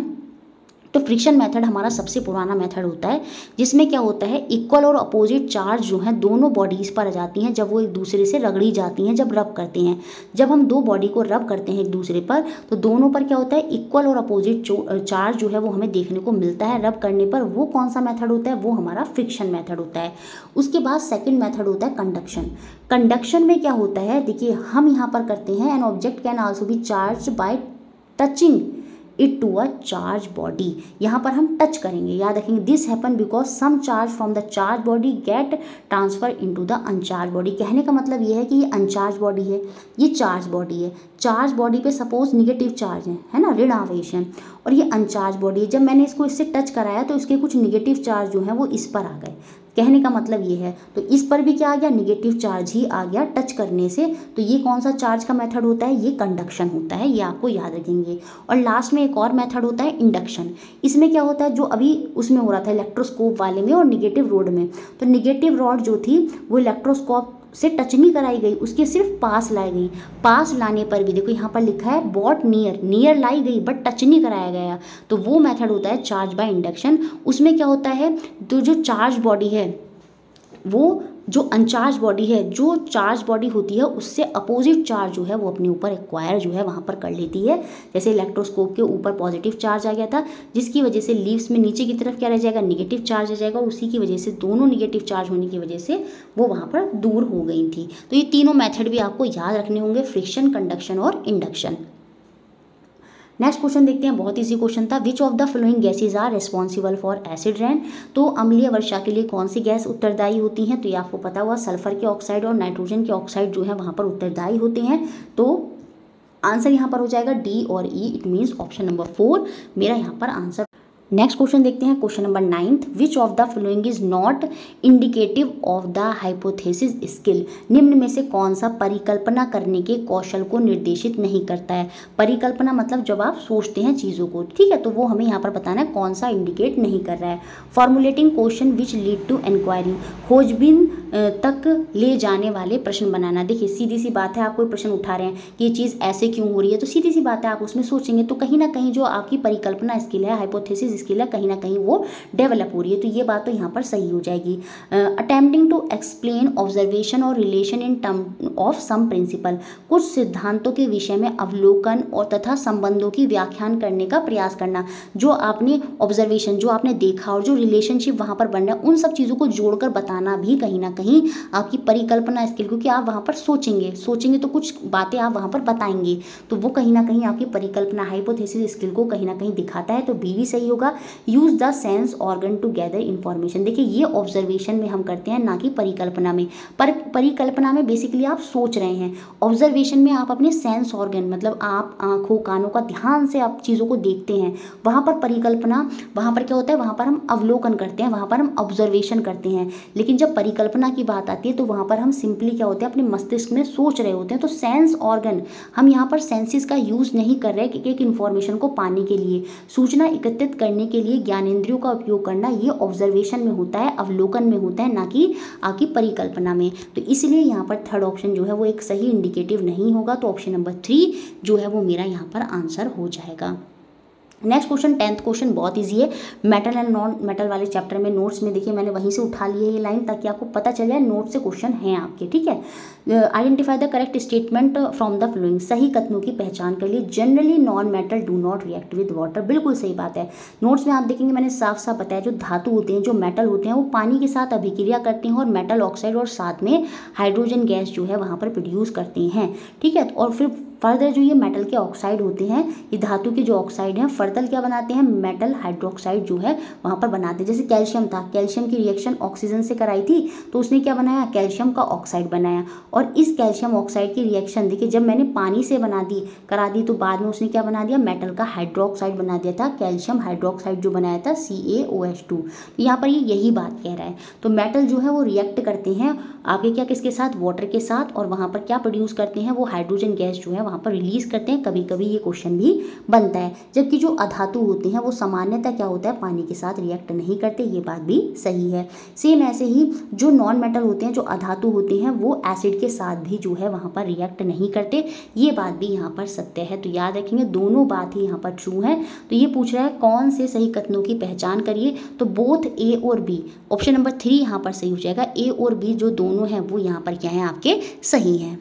S1: तो फ्रिक्शन मेथड हमारा सबसे पुराना मेथड होता है, जिसमें क्या होता है, इक्वल और अपोजिट चार्ज जो हैं दोनों बॉडीज़ पर आ जाती हैं जब वो एक दूसरे से रगड़ी जाती हैं, जब रब करते हैं। जब हम दो बॉडी को रब करते हैं एक दूसरे पर, तो दोनों पर क्या होता है, इक्वल और अपोजिट चार्ज जो है वो हमें देखने को मिलता है रब करने पर। वो कौन सा मेथड होता है, वो हमारा फ्रिक्शन मेथड होता है। उसके बाद सेकेंड मेथड होता है कंडक्शन। कंडक्शन में क्या होता है, देखिए हम यहाँ पर करते हैं, an object can also be charge by touching it to a charge body. यहाँ पर हम टच करेंगे, याद रखेंगे, this happen because some charge from the charge body get transfer into the uncharge body. कहने का मतलब ये है कि ये अनचार्ज बॉडी है, ये चार्ज बॉडी है। चार्ज बॉडी पे सपोज निगेटिव चार्ज है है ना, ऋण आवेश है, और ये अनचार्ज बॉडी है। जब मैंने इसको इससे टच कराया तो इसके कुछ निगेटिव चार्ज जो है वो इस पर आ गए। कहने का मतलब ये है, तो इस पर भी क्या आ गया, निगेटिव चार्ज ही आ गया टच करने से। तो ये कौन सा चार्ज का मेथड होता है, ये कंडक्शन होता है, ये आपको याद रखेंगे। और लास्ट में एक और मेथड होता है इंडक्शन। इसमें क्या होता है, जो अभी उसमें हो रहा था इलेक्ट्रोस्कोप वाले में और निगेटिव रॉड में, तो निगेटिव रॉड जो थी वो इलेक्ट्रोस्कोप से टच नहीं कराई गई, उसके सिर्फ पास लाई गई। पास लाने पर भी देखो यहाँ पर लिखा है बॉट नियर, नियर लाई गई बट टच नहीं कराया गया, तो वो मेथड होता है चार्ज बाय इंडक्शन। उसमें क्या होता है, तो जो चार्ज बॉडी है वो जो अनचार्ज बॉडी है, जो चार्ज बॉडी होती है उससे अपोजिट चार्ज जो है वो अपने ऊपर एक्वायर जो है वहाँ पर कर लेती है। जैसे इलेक्ट्रोस्कोप के ऊपर पॉजिटिव चार्ज आ गया था, जिसकी वजह से लीव्स में नीचे की तरफ क्या रह जाएगा, निगेटिव चार्ज आ जाएगा, उसी की वजह से दोनों निगेटिव चार्ज होने की वजह से वो वहाँ पर दूर हो गई थी। तो ये तीनों मेथड भी आपको याद रखने होंगे, फ्रिक्शन, कंडक्शन और इंडक्शन। नेक्स्ट क्वेश्चन देखते हैं, बहुत इजी क्वेश्चन था। Which of the following gases are responsible for acid rain. तो अम्लीय वर्षा के लिए कौन सी गैस उत्तरदायी होती हैं, तो ये आपको पता हुआ, सल्फर के ऑक्साइड और नाइट्रोजन के ऑक्साइड जो है वहाँ पर उत्तरदायी होते हैं। तो आंसर यहाँ पर हो जाएगा डी और E, it means option number four मेरा यहाँ पर आंसर। नेक्स्ट क्वेश्चन देखते हैं, question number ninth. Which of the following is not indicative of the hypothesis skill. निम्न में से कौन सा परिकल्पना करने के कौशल को निर्देशित नहीं करता है। परिकल्पना मतलब जब आप सोचते हैं चीज़ों को, ठीक है, तो वो हमें यहाँ पर बताना है कौन सा इंडिकेट नहीं कर रहा है। Formulating question which lead to inquiry, खोजबीन तक ले जाने वाले प्रश्न बनाना। देखिए सीधी सी बात है, आप कोई प्रश्न उठा रहे हैं कि ये चीज़ ऐसे क्यों हो रही है, तो सीधी सी बात है आप उसमें सोचेंगे तो कहीं ना कहीं जो आपकी परिकल्पना स्किल है, हाइपोथेसिस स्किल है, कहीं ना कहीं वो डेवलप हो रही है। तो ये बात तो यहाँ पर सही हो जाएगी। अटेम्प्टिंग टू एक्सप्लेन ऑब्जर्वेशन और relation in term of some principle, कुछ सिद्धांतों के विषय में अवलोकन और तथा संबंधों की व्याख्यान करने का प्रयास करना। जो आपने ऑब्जर्वेशन, जो आपने देखा और जो रिलेशनशिप वहाँ पर बन रहा है, उन सब चीज़ों को जोड़कर बताना भी कहीं ना कहीं आपकी परिकल्पना स्किल, क्योंकि आप वहाँ पर सोचेंगे सोचेंगे तो कुछ बातें आप वहाँ पर बताएंगे, तो वो कहीं ना कहीं आपकी परिकल्पना हाइपोथेसिस स्किल को कहीं ना कहीं दिखाता है। तो बी भी सही होगा। Use the sense organ to gather information. देखिए ये ऑब्जर्वेशन में हम करते हैं, ना कि परिकल्पना में। पर परिकल्पना में बेसिकली आप सोच रहे हैं, ऑब्जर्वेशन में आप अपने सेंस ऑर्गन मतलब आप आंखों कानों का ध्यान से आप चीज़ों को देखते हैं। वहाँ पर परिकल्पना, वहाँ पर क्या होता है, वहाँ पर हम अवलोकन करते हैं, वहाँ पर हम ऑब्जर्वेशन करते हैं। लेकिन जब परिकल्पना कल्पना की बात आती है तो वहाँ पर हम सिंपली क्या होते हैं, अपने मस्तिष्क में सोच रहे होते हैं। तो सेंस ऑर्गन, हम यहाँ पर सेंसेस का यूज़ नहीं कर रहे कि एक इन्फॉर्मेशन को पाने के लिए, सूचना एकत्रित करने के लिए ज्ञानेंद्रियों का उपयोग करना, ये ऑब्जर्वेशन में होता है, अवलोकन में होता है, ना कि आपकी परिकल्पना में। तो इसलिए यहाँ पर थर्ड ऑप्शन जो है वो एक सही इंडिकेटिव नहीं होगा। तो ऑप्शन नंबर थ्री जो है वो मेरा यहाँ पर आंसर हो जाएगा। नेक्स्ट क्वेश्चन, टेंथ क्वेश्चन बहुत इजी है। मेटल एंड नॉन मेटल वाले चैप्टर में नोट्स में देखिए मैंने वहीं से उठा लिए ये लाइन, ताकि आपको पता चल जाए नोट से क्वेश्चन हैं आपके, ठीक है। Identify the correct statement from the following, सही कथनों की पहचान कर लिए। Generally non metal do not react with water, बिल्कुल सही बात है। नोट्स में आप देखेंगे मैंने साफ साफ बताया, जो धातु होते हैं, जो मेटल होते हैं, वो पानी के साथ अभिक्रिया करते हैं और मेटल ऑक्साइड और साथ में हाइड्रोजन गैस जो है वहाँ पर प्रोड्यूस करते हैं, ठीक है। और फिर फर्दर जो ये मेटल के ऑक्साइड होते हैं, ये धातु के जो ऑक्साइड हैं, फर्दर क्या बनाते हैं, मेटल हाइड्रोक्साइड जो है वहाँ पर बनाते हैं। जैसे कैल्शियम था, कैल्शियम की रिएक्शन ऑक्सीजन से कराई थी तो उसने क्या बनाया, कैल्शियम का ऑक्साइड बनाया। और इस कैल्शियम ऑक्साइड की रिएक्शन देखिए जब मैंने पानी से बना दी करा दी तो बाद में उसने क्या बना दिया, मेटल का हाइड्रोक्साइड बना दिया था, कैल्शियम हाइड्रोक्साइड जो बनाया था सी ए ओ एच टू। तो यहाँ पर ये यही बात कह रहा है। तो मेटल जो है वो रिएक्ट करते हैं आगे क्या, किसके साथ, वाटर के साथ, और वहाँ पर क्या प्रोड्यूस करते हैं, वो हाइड्रोजन गैस जो है वहाँ पर रिलीज करते हैं। कभी कभी ये क्वेश्चन भी बनता है। जबकि जो अधातु होते हैं वो सामान्यतः क्या होता है, पानी के साथ रिएक्ट नहीं करते, ये बात भी सही है। सेम ऐसे ही जो नॉन मेटल होते हैं, जो अधातु होते हैं, वो एसिड के साथ भी जो है वहाँ पर रिएक्ट नहीं करते, ये बात भी यहाँ पर सत्य है। तो याद रखेंगे दोनों बात ही यहाँ पर ट्रू है। तो ये पूछ रहा है कौन से सही कथनों की पहचान करिए, तो बोथ ए और बी, ऑप्शन नंबर थ्री यहाँ पर सही हो जाएगा। ए और बी जो दोनों हैं वो यहाँ पर क्या है, आपके सही हैं।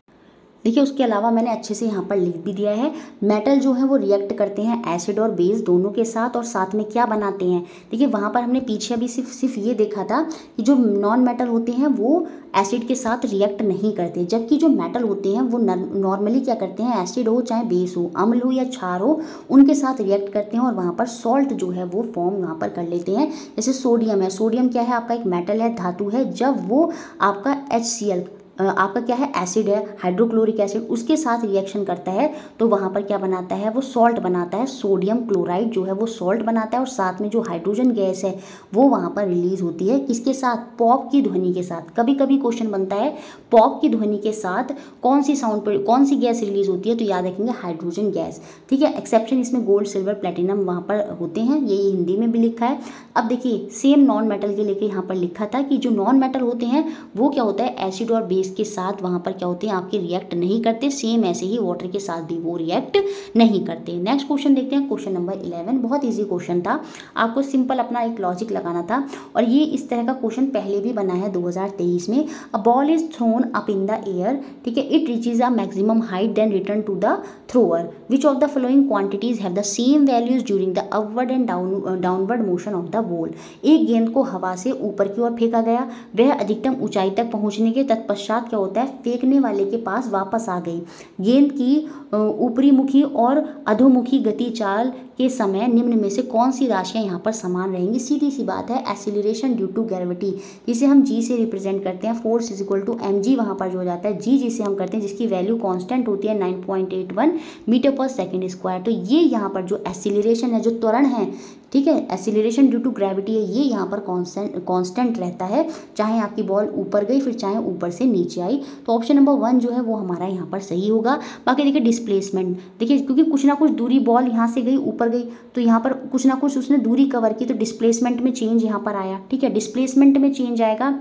S1: देखिए उसके अलावा मैंने अच्छे से यहाँ पर लिख भी दिया है, मेटल जो है वो रिएक्ट करते हैं एसिड और बेस दोनों के साथ, और साथ में क्या बनाते हैं। देखिए वहाँ पर हमने पीछे अभी सिर्फ सिर्फ ये देखा था कि जो नॉन मेटल होते हैं वो एसिड के साथ रिएक्ट नहीं करते, जबकि जो मेटल होते हैं वो नॉर्मली क्या करते हैं, एसिड हो चाहे बेस हो, अम्ल हो या क्षार हो, उनके साथ रिएक्ट करते हैं और वहाँ पर सॉल्ट जो है वो फॉर्म वहाँ पर कर लेते हैं। जैसे सोडियम है, सोडियम क्या है, आपका एक मेटल है, धातु है। जब वो आपका एच सी एल आपका क्या है, एसिड है, हाइड्रोक्लोरिक एसिड, उसके साथ रिएक्शन करता है तो वहाँ पर क्या बनाता है, वो सॉल्ट बनाता है। सोडियम क्लोराइड जो है वो सॉल्ट बनाता है, और साथ में जो हाइड्रोजन गैस है वो वहाँ पर रिलीज होती है, किसके साथ, पॉप की ध्वनि के साथ। कभी कभी क्वेश्चन बनता है पॉप की ध्वनि के साथ कौन सी साउंड पर कौन सी गैस रिलीज होती है, तो याद रखेंगे हाइड्रोजन गैस, ठीक है। एक्सेप्शन इसमें गोल्ड सिल्वर प्लेटिनम वहाँ पर होते हैं, ये हिंदी में भी लिखा है। अब देखिए सेम नॉन मेटल के लेके यहाँ पर लिखा था कि जो नॉन मेटल होते हैं वो क्या होता है, एसिड और बेस के साथ वहाँ पर क्या होते हैं, आपके रिएक्ट नहीं करते। सेम ऐसे ही वाटर के साथ भी वो रिएक्ट नहीं करते। नेक्स्ट क्वेश्चन देखते हैं, क्वेश्चन नंबर इलेवन। बहुत इजी क्वेश्चन था, आपको सिंपल अपना एक लॉजिक लगाना था, और ये इस तरह का क्वेश्चन पहले भी बना है दो हज़ार तेईस में। A ball is thrown up in the air, ठीक है, it reaches a maximum height then return to the thrower, which of the following quantities have the same values during the upward and down downward motion of the ball. एक गेंद को हवा से ऊपर की ओर फेंका गया, वह अधिकतम ऊंचाई तक पहुंचने के तत्पश्चात क्या होता है, फेंकने वाले के पास वापस आ गई। गेंद की ऊपरी मुखी और अधोमुखी गति चाल के समय निम्न में से कौन सी राशियां यहाँ पर समान रहेंगी। सीधी सी बात है, एक्सीलरेशन ड्यू टू ग्रेविटी, जिसे हम जी से रिप्रेजेंट करते हैं, force is equal to M G वहाँ पर जो हो जाता है, जी जिसे हम करते हैं जिसकी वैल्यू कांस्टेंट होती है nine point eight one metre per second square. तो ये यहाँ पर जो एक्सीलरेशन है, जो त्वरण है, ठीक है, एक्सीलरेशन ड्यू टू ग्रेविटी है, ये यहाँ पर कांस्टेंट कांस्टेंट रहता है, चाहे आपकी बॉल ऊपर गई फिर चाहे ऊपर से नीचे आई। तो ऑप्शन नंबर वन जो है वो हमारा यहाँ पर सही होगा। बाकी देखिए डिस्प्लेसमेंट, देखिए क्योंकि कुछ ना कुछ दूरी बॉल यहाँ से गई ऊपर गई, तो यहाँ पर कुछ ना कुछ उसने दूरी कवर की, तो डिस्प्लेसमेंट में चेंज यहाँ पर आया, ठीक है, डिस्प्लेसमेंट में चेंज आएगा।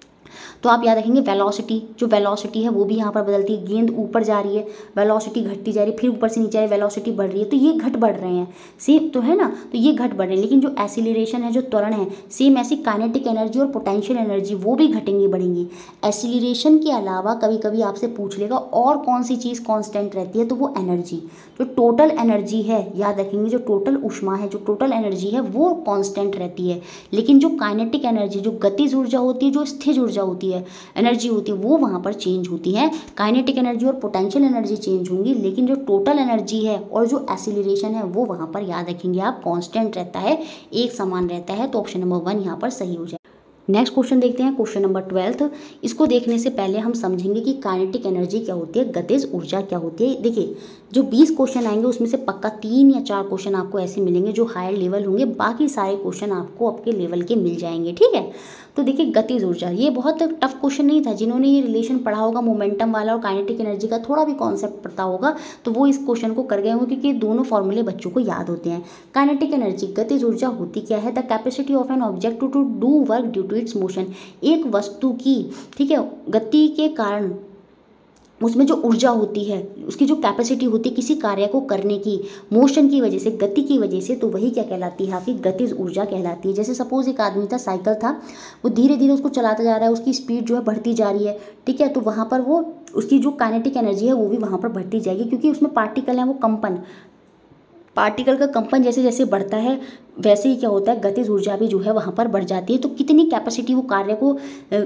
S1: तो आप याद रखेंगे वेलोसिटी, जो वेलोसिटी है वो भी यहाँ पर बदलती है, गेंद ऊपर जा रही है, वेलोसिटी घटती जा रही है, फिर ऊपर से नीचे आई, वेलोसिटी बढ़ रही है, तो ये घट बढ़ रहे हैं, सेम तो है ना, तो ये घट बढ़ रहे हैं। लेकिन जो एक्सीलरेशन है, जो त्वरण है, सेम ऐसी काइनेटिक एनर्जी और पोटेंशियल एनर्जी वो भी घटेंगी बढ़ेंगी। एक्सीलरेशन के अलावा कभी कभी आपसे पूछ लेगा और कौन सी चीज़ कांस्टेंट रहती है, तो वो एनर्जी, जो टोटल एनर्जी है, याद रखेंगे जो टोटल ऊष्मा है, जो टोटल एनर्जी है वो कांस्टेंट रहती है। लेकिन जो काइनेटिक एनर्जी, जो गतिज ऊर्जा होती है, जो स्थिर ऊर्जा होती है, एनर्जी होती है, वो वहाँ पर चेंज होती है। काइनेटिक एनर्जी और पोटेंशियल एनर्जी चेंज होंगी, लेकिन जो टोटल एनर्जी है और जो एक्सीलरेशन है वो वहाँ पर याद रखेंगे आप कांस्टेंट रहता है, एक समान रहता है। तो ऑप्शन नंबर वन यहाँ पर सही हो जाए। नेक्स्ट क्वेश्चन देखते हैं, क्वेश्चन नंबर ट्वेल्थ। इसको देखने से पहले हम समझेंगे कि काइनेटिक एनर्जी क्या होती है, गतिज ऊर्जा क्या होती है। देखिए जो बीस क्वेश्चन आएंगे उसमें से पक्का तीन या चार क्वेश्चन आपको ऐसे मिलेंगे जो हायर लेवल होंगे, बाकी सारे क्वेश्चन आपको आपके लेवल के मिल जाएंगे, ठीक है। तो देखिए गतिज ऊर्जा, ये बहुत टफ क्वेश्चन नहीं था। जिन्होंने ये रिलेशन पढ़ा होगा मोमेंटम वाला और काइनेटिक एनर्जी का, थोड़ा भी कॉन्सेप्ट पता होगा तो वो इस क्वेश्चन को कर गए होंगे, क्योंकि दोनों फॉर्मूले बच्चों को याद होते हैं। काइनेटिक एनर्जी, गतिज ऊर्जा होती क्या है? The capacity of an object to to do work due to its motion. एक वस्तु की, ठीक है, गति के कारण उसमें जो ऊर्जा होती है, उसकी जो कैपेसिटी होती है किसी कार्य को करने की, मोशन की वजह से, गति की वजह से, तो वही क्या कहलाती है? आपकी गतिज ऊर्जा कहलाती है। जैसे सपोज एक आदमी था, साइकिल था, वो धीरे धीरे उसको चलाता जा रहा है, उसकी स्पीड जो है बढ़ती जा रही है, ठीक है, तो वहाँ पर वो उसकी जो काइनेटिक एनर्जी है वो भी वहाँ पर बढ़ती जाएगी, क्योंकि उसमें पार्टिकल है, वो कंपन, पार्टिकल का कंपन जैसे जैसे बढ़ता है वैसे ही क्या होता है, गतिज ऊर्जा भी जो है वहाँ पर बढ़ जाती है। तो कितनी कैपेसिटी वो कार्य को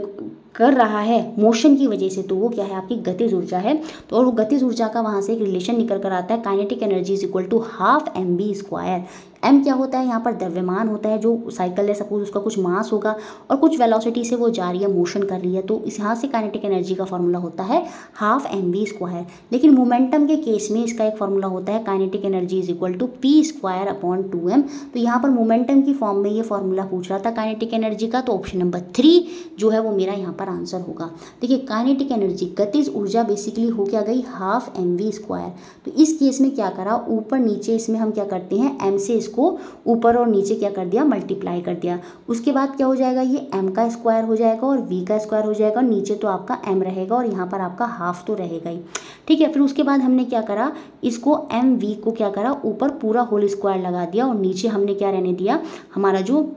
S1: कर रहा है मोशन की वजह से, तो वो क्या है? आपकी गतिज ऊर्जा है। तो और वो गतिज ऊर्जा का वहाँ से एक रिलेशन निकल कर आता है, kinetic energy is equal to half M B square. M क्या होता है? यहाँ पर द्रव्यमान होता है, जो साइकिल है सपोज उसका कुछ मास होगा और कुछ वेलोसिटी से वो जा रही है, मोशन कर रही है, तो इस यहाँ से काइनेटिक एनर्जी का फॉर्मूला होता है हाफ एम बी स्क्वायर। लेकिन मोमेंटम के केस में इसका एक फॉर्मूला होता है kinetic energy is equal to P square upon two M. तो यहाँ पर मोमेंटम की फॉर्म में ये फॉर्मूला पूछ रहा था काइनेटिक एनर्जी का, तो ऑप्शन नंबर थ्री जो है वो मेरा यहाँ पर आंसर होगा। देखिए काइनेटिक एनर्जी, गतिज ऊर्जा बेसिकली हो क्या गई? Half M V square. तो इस केस में क्या करा, ऊपर नीचे इसमें हम क्या करते हैं, एम से इसको ऊपर और नीचे क्या कर दिया, मल्टीप्लाई कर दिया। उसके बाद क्या हो जाएगा, ये एम का स्क्वायर हो जाएगा और वी का स्क्वायर हो जाएगा, और नीचे तो आपका एम रहेगा और यहाँ पर आपका हाफ तो रहेगा ही, ठीक है। फिर उसके बाद हमने क्या करा, इसको एम वी को क्या करा, ऊपर पूरा होल स्क्वायर लगा दिया और नीचे हमने क्या रहने दिया, हमारा जो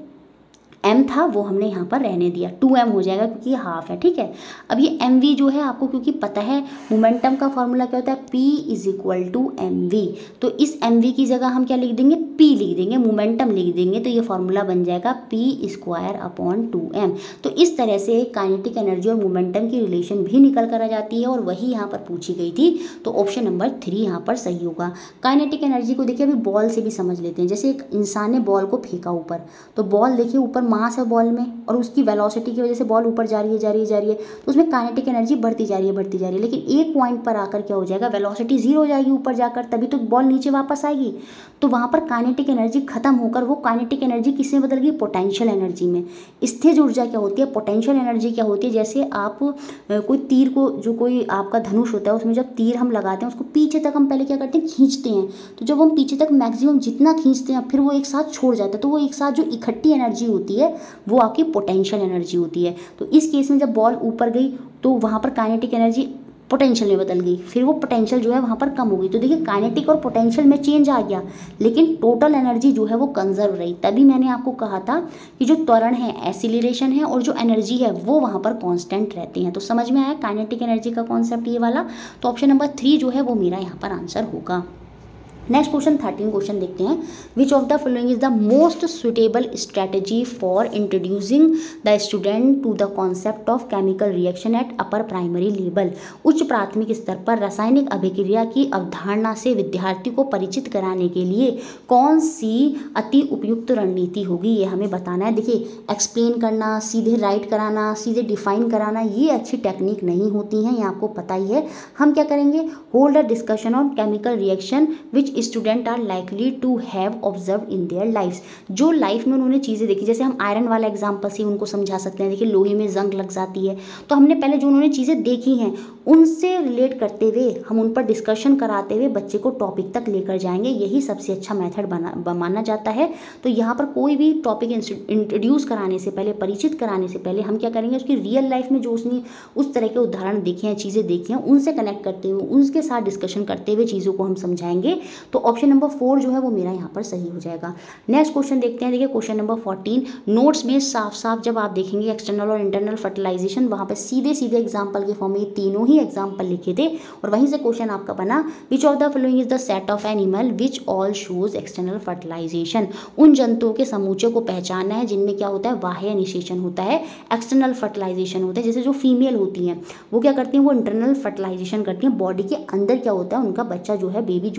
S1: m था वो हमने यहाँ पर रहने दिया, टू एम हो जाएगा क्योंकि ये हाफ है, ठीक है। अब ये एम वी जो है आपको क्योंकि पता है मोमेंटम का फॉर्मूला क्या होता है, p is equal to M V, तो इस एम वी की जगह हम क्या लिख देंगे, p लिख देंगे, मोमेंटम लिख देंगे, तो ये फॉर्मूला बन जाएगा p square upon two M. तो इस तरह से काइनेटिक एनर्जी और मोमेंटम की रिलेशन भी निकल कर आ जाती है और वही यहाँ पर पूछी गई थी, तो ऑप्शन नंबर थ्री यहाँ पर सही होगा। काइनेटिक एनर्जी को देखिए अभी बॉल से भी समझ लेते हैं। जैसे एक इंसान ने बॉल को फेंका ऊपर, तो बॉल देखिए ऊपर मास है बॉल में और उसकी वेलोसिटी की वजह से बॉल ऊपर जा रही है जा रही है जा रही है तो उसमें काइनेटिक एनर्जी बढ़ती जा रही है बढ़ती जा रही है। लेकिन एक पॉइंट पर आकर क्या हो जाएगा, वेलोसिटी जीरो हो जाएगी ऊपर जाकर, तभी तो बॉल नीचे वापस आएगी। तो वहाँ पर काइनेटिक एनर्जी खत्म होकर वो काइनेटिक एनर्जी किस में बदल गई, पोटेंशियल एनर्जी में। स्थिर ऊर्जा क्या होती है, पोटेंशियल एनर्जी क्या होती है, जैसे आप कोई तीर को, जो कोई आपका धनुष होता है उसमें जब तीर हम लगाते हैं उसको पीछे तक हम पहले क्या करते हैं, खींचते हैं। तो जब हम पीछे तक मैक्सिमम जितना खींचते हैं फिर वो एक साथ छोड़ जाता है, तो वो एक साथ जो इकट्ठी एनर्जी होती है वो आपकी पोटेंशियल एनर्जी होती है। तो इस केस में जब बॉल ऊपर गई तो वहाँ पर काइनेटिक एनर्जी पोटेंशियल में बदल गई, फिर वो पोटेंशियल जो है वहाँ पर कम हो गई। तो देखिए काइनेटिक और पोटेंशियल में चेंज आ गया, लेकिन टोटल एनर्जी जो है वो कंजर्व रही। तभी मैंने आपको कहा था कि जो त्वरण है, एक्सीलरेशन है और जो एनर्जी है वो वहाँ पर कांस्टेंट रहते हैं। तो समझ में आया काइनेटिक एनर्जी का कॉन्सेप्ट ये वाला। तो ऑप्शन नंबर थ्री जो है वो मेरा यहाँ पर आंसर होगा। नेक्स्ट क्वेश्चन थर्टीन क्वेश्चन देखते हैं। Which of the following is the most suitable strategy for introducing the student to the concept of chemical reaction at upper primary level. उच्च प्राथमिक स्तर पर रासायनिक अभिक्रिया की अवधारणा से विद्यार्थी को परिचित कराने के लिए कौन सी अति उपयुक्त रणनीति होगी, ये हमें बताना है। देखिए एक्सप्लेन करना, सीधे राइट कराना, सीधे डिफाइन कराना, ये अच्छी टेक्निक नहीं होती हैं, ये आपको पता ही है। हम क्या करेंगे, hold a discussion on chemical reaction which student are likely to have observe in their lives. जो लाइफ में उन्होंने चीज़ें देखी, जैसे हम आयरन वाला एग्जाम्पल से उनको समझा सकते हैं। देखिए लोहे में जंग लग जाती है, तो हमने पहले जो उन्होंने चीज़ें देखी हैं उनसे रिलेट करते हुए हम उन पर डिस्कशन कराते हुए बच्चे को टॉपिक तक लेकर जाएंगे। यही सबसे अच्छा मेथड बना माना जाता है। तो यहाँ पर कोई भी टॉपिक इंट्रोड्यूस कराने से पहले, परिचित कराने से पहले हम क्या करेंगे, उसकी रियल लाइफ में जो उसने उस तरह के उदाहरण देखे हैं, चीज़ें देखी हैं, उनसे कनेक्ट करते हुए, उनके साथ डिस्कशन करते हुए चीज़ों को हम समझाएंगे। तो ऑप्शन नंबर फोर जो है वो मेरा यहाँ पर सही हो जाएगा। नेक्स्ट क्वेश्चन देखते हैं। देखिए क्वेश्चन नंबर फोर्टीन, नोट्स में साफ साफ जब आप देखेंगे एक्सटर्नल और इंटरनल फर्टिलाइजेशन, वहाँ पर सीधे सीधे एग्जाम्पल के फॉर्म में ये तीनों ही एग्जाम्पल लिखे थे और वहीं से क्वेश्चन आपका बना, which of the following is the set of animal which all shows external fertilisation. उन जंतुओं के समूचे को पहचानना है जिनमें क्या होता है, बाह्य निषेचन होता है, एक्सटर्नल फर्टिलाइजेशन होता है। जैसे जो फीमेल होती हैं वो क्या करती हैं, वो इंटरनल फर्टिलाइजेशन करती हैं, बॉडी के अंदर क्या होता है, उनका बच्चा जो है, बेबी जो है, यंग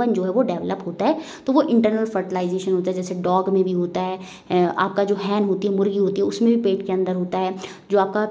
S1: वन जो है वो डेवलप होता है। तो वो इंटरनल फर्टिलाइजेशन होता है, जैसे डॉग में भी होता है, आपका जो हैन होती है, मुर्गी होती है, उसमें भी पेट के अंदर होता है, जो आपका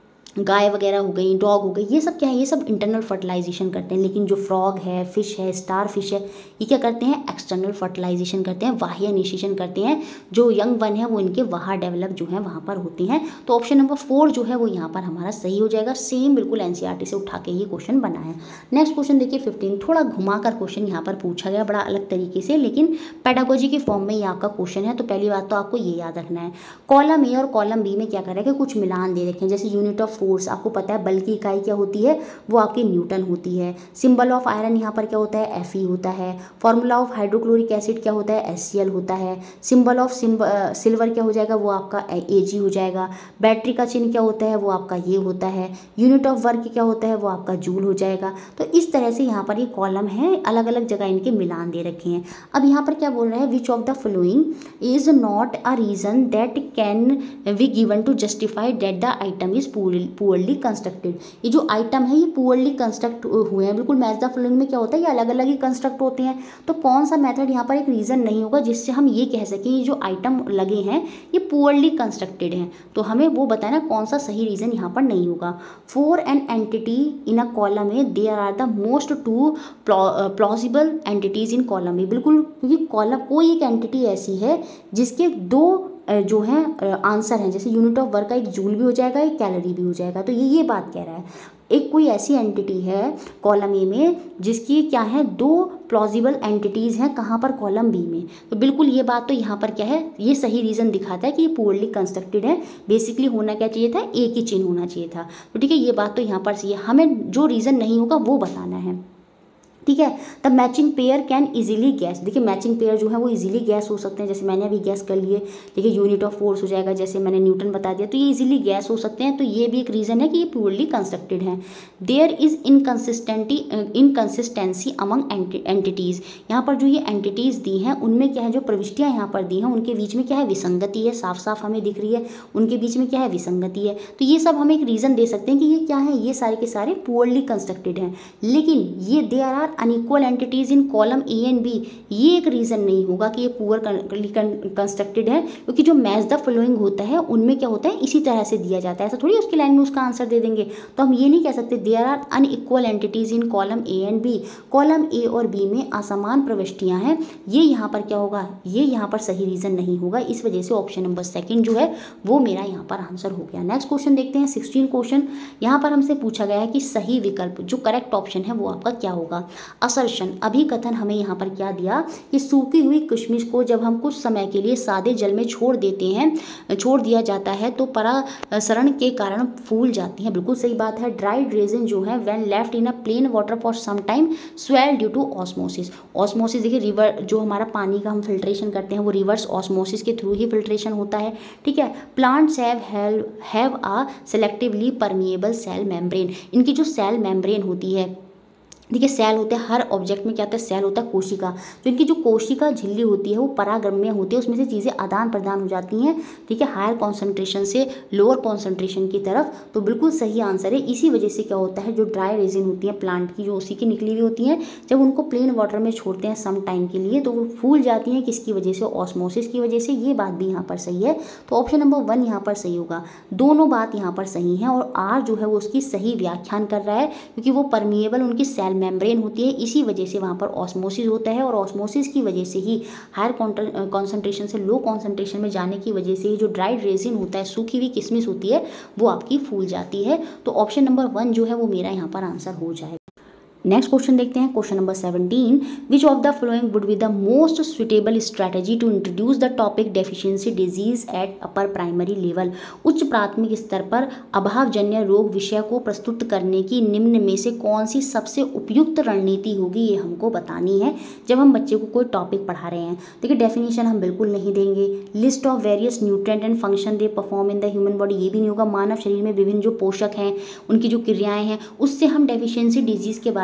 S1: गाय वगैरह हो गई, डॉग हो गई, ये सब क्या है, ये सब इंटरनल फर्टिलाइजेशन करते हैं। लेकिन जो फ्रॉग है, फिश है, स्टार फिश है, ये क्या करते हैं, एक्सटर्नल फर्टिलाइजेशन करते हैं, बाह्य निषेचन करते हैं। जो यंग वन है वो इनके वहाँ डेवलप जो है वहाँ पर होते हैं। तो ऑप्शन नंबर फोर जो है वो यहाँ पर हमारा सही हो जाएगा। सेम बिल्कुल एनसीईआरटी से उठा के ये क्वेश्चन बना है। नेक्स्ट क्वेश्चन देखिए फिफ्टीन, थोड़ा घुमाकर क्वेश्चन यहाँ पर पूछा गया बड़ा अलग तरीके से, लेकिन पेडागोजी के फॉर्म में ये आपका क्वेश्चन है। तो पहली बात तो आपको ये याद रखना है, कॉलम ए और कॉलम बी में क्या कर रहे हैं कि कुछ मिलान दे रखे हैं। जैसे यूनिट ऑफ फोर्स आपको पता है, बल की इकाई क्या होती है, वो आपकी न्यूटन होती है। सिंबल ऑफ आयरन यहाँ पर क्या होता है, एफ ई होता है। फॉर्मूला ऑफ हाइड्रोक्लोरिक एसिड क्या होता है, एस सी एल होता है। सिंबल ऑफ सिल्वर क्या हो जाएगा, वो आपका ए जी हो जाएगा। बैटरी का चिन्ह क्या होता है, वो आपका ये होता है। यूनिट ऑफ वर्क क्या होता है, वो आपका जूल हो जाएगा। तो इस तरह से यहाँ पर ये कॉलम है, अलग अलग जगह इनके मिलान दे रखे हैं। अब यहाँ पर क्या बोल रहा है, which of the following is not a reason that can be given to justify that the item is poorly constructed. ये जो आइटम है ये पुअरली कंस्ट्रक्ट हुए हैं, बिल्कुल मैच द फॉलोइंग में क्या होता है, ये अलग अलग ही कंस्ट्रक्ट होते हैं। तो कौन सा मेथड यहाँ पर एक रीजन नहीं होगा जिससे हम ये कह सकें ये जो आइटम लगे हैं ये पुअरली कंस्ट्रक्टेड हैं। तो हमें वो बताना कौन सा सही रीजन यहाँ पर नहीं होगा। For an entity in a column A there are the most to plausible entities in column A. बिल्कुल, क्योंकि कॉलम कोई एक एंटिटी ऐसी है जिसके दो जो है आंसर हैं, जैसे यूनिट ऑफ वर्क का एक जूल भी हो जाएगा, एक कैलोरी भी हो जाएगा। तो ये ये बात कह रहा है, एक कोई ऐसी एंटिटी है कॉलम ए में जिसकी क्या है, दो प्लॉजिबल एंटिटीज़ हैं, कहाँ पर, कॉलम बी में। तो बिल्कुल ये बात तो यहाँ पर क्या है, ये सही रीज़न दिखाता है कि ये पुअरली कंस्ट्रक्टेड है। बेसिकली होना क्या चाहिए था, एक ही चिन्ह होना चाहिए था। तो ठीक है, ये बात तो यहाँ पर सही है। हमें जो रीज़न नहीं होगा वो बताना है, ठीक है। The matching pair can easily guess. देखिए मैचिंग पेयर जो है वो इजीली गैस हो सकते हैं, जैसे मैंने अभी गैस कर लिए। देखिए यूनिट ऑफ फोर्स हो जाएगा, जैसे मैंने न्यूटन बता दिया, तो ये इजीली गैस हो सकते हैं। तो ये भी एक रीज़न है कि ये प्योरली कंस्ट्रक्टेड है। There is inconsistency inconsistency among entities. यहाँ पर जो ये एंटिटीज़ दी हैं उनमें क्या है, जो प्रविष्टियाँ यहाँ पर दी हैं उनके बीच में क्या है, विसंगति है। साफ साफ हमें दिख रही है उनके बीच में क्या है, विसंगति है। तो ये सब हम एक रीज़न दे सकते हैं कि ये क्या है, ये सारे के सारे पुअरली कंस्ट्रक्टेड हैं। लेकिन ये there are unequal entities in column A and B, ये एक रीज़न नहीं होगा कि ये पुअर कंस्ट्रक्टेड है, क्योंकि जो मैच द फॉलोइंग होता है उनमें क्या होता है, इसी तरह से दिया जाता है। ऐसा थोड़ी उसकी लाइन में उसका आंसर दे देंगे। तो हम ये नहीं कह सकते there are unequal entities in column A and B, column A और बी में असमान प्रविष्टियाँ हैं। ये यहाँ पर क्या होगा, ये यहाँ पर सही रीज़न नहीं होगा। इस वजह से ऑप्शन नंबर सेकेंड जो है वो मेरा यहाँ पर आंसर हो गया। नेक्स्ट क्वेश्चन देखते हैं, सिक्सटीन क्वेश्चन। यहाँ पर हमसे पूछा गया है कि सही विकल्प जो करेक्ट ऑप्शन है वो आपका क्या होगा। असर्शन, अभिकथन हमें यहाँ पर क्या दिया कि सूखी हुई किशमिश को जब हम कुछ समय के लिए सादे जल में छोड़ देते हैं, छोड़ दिया जाता है तो परासरण के कारण फूल जाती हैं। बिल्कुल सही बात है। ड्राइड रेजिन जो है when left in a plain water for some time swell due to osmosis. Osmosis देखिए रिवर, जो हमारा पानी का हम फिल्ट्रेशन करते हैं वो रिवर्स ऑस्मोसिस के थ्रू ही फिल्ट्रेशन होता है, ठीक है। Plants have have a selectively permeable cell membrane. इनकी जो सेल मेम्ब्रेन होती है, देखिए सेल होते हैं, हर ऑब्जेक्ट में क्या होता है, सेल होता है, कोशिका। तो इनकी जो कोशिका झिल्ली होती है वो परागम्य होती है, उसमें से चीज़ें आदान प्रदान हो जाती हैं, ठीक है, हायर कॉन्सेंट्रेशन से लोअर कॉन्सेंट्रेशन की तरफ। तो बिल्कुल सही आंसर है। इसी वजह से क्या होता है, जो ड्राई रेजिन होती है प्लांट की, जो उसी की निकली हुई होती हैं, जब उनको प्लेन वाटर में छोड़ते हैं सम टाइम के लिए तो वो फूल जाती हैं। किसकी वजह से, ऑस्मोसिस की वजह से। ये बात भी यहाँ पर सही है। तो ऑप्शन नंबर वन यहाँ पर सही होगा। दोनों बात यहाँ पर सही है और आर जो है वो उसकी सही व्याख्यान कर रहा है, क्योंकि वो परमिएबल उनकी सेल मेम्ब्रेन होती है, इसी वजह से वहाँ पर ऑस्मोसिस होता है। और ऑस्मोसिस की वजह से ही हायर कॉन्सेंट्रेशन से लो कॉन्सेंट्रेशन में जाने की वजह से ही जो ड्राइड रेजिन होता है, सूखी हुई किशमिश होती है, वो आपकी फूल जाती है। तो ऑप्शन नंबर वन जो है वो मेरा यहाँ पर आंसर हो जाएगा। नेक्स्ट क्वेश्चन देखते हैं, question number seventeen. Which of the following would be the most suitable strategy to introduce the topic deficiency disease at upper primary level. उच्च प्राथमिक स्तर पर अभावजन्य रोग विषय को प्रस्तुत करने की निम्न में से कौन सी सबसे उपयुक्त रणनीति होगी, ये हमको बतानी है जब हम बच्चे को कोई टॉपिक पढ़ा रहे हैं। देखिए डेफिनेशन हम बिल्कुल नहीं देंगे। List of various nutrient and function they perform in the human body, ये भी नहीं होगा। मानव शरीर में विभिन्न जो पोषक हैं, उनकी जो क्रियाएँ हैं, उससे हम डेफिशिएंसी डिजीज़ के बारे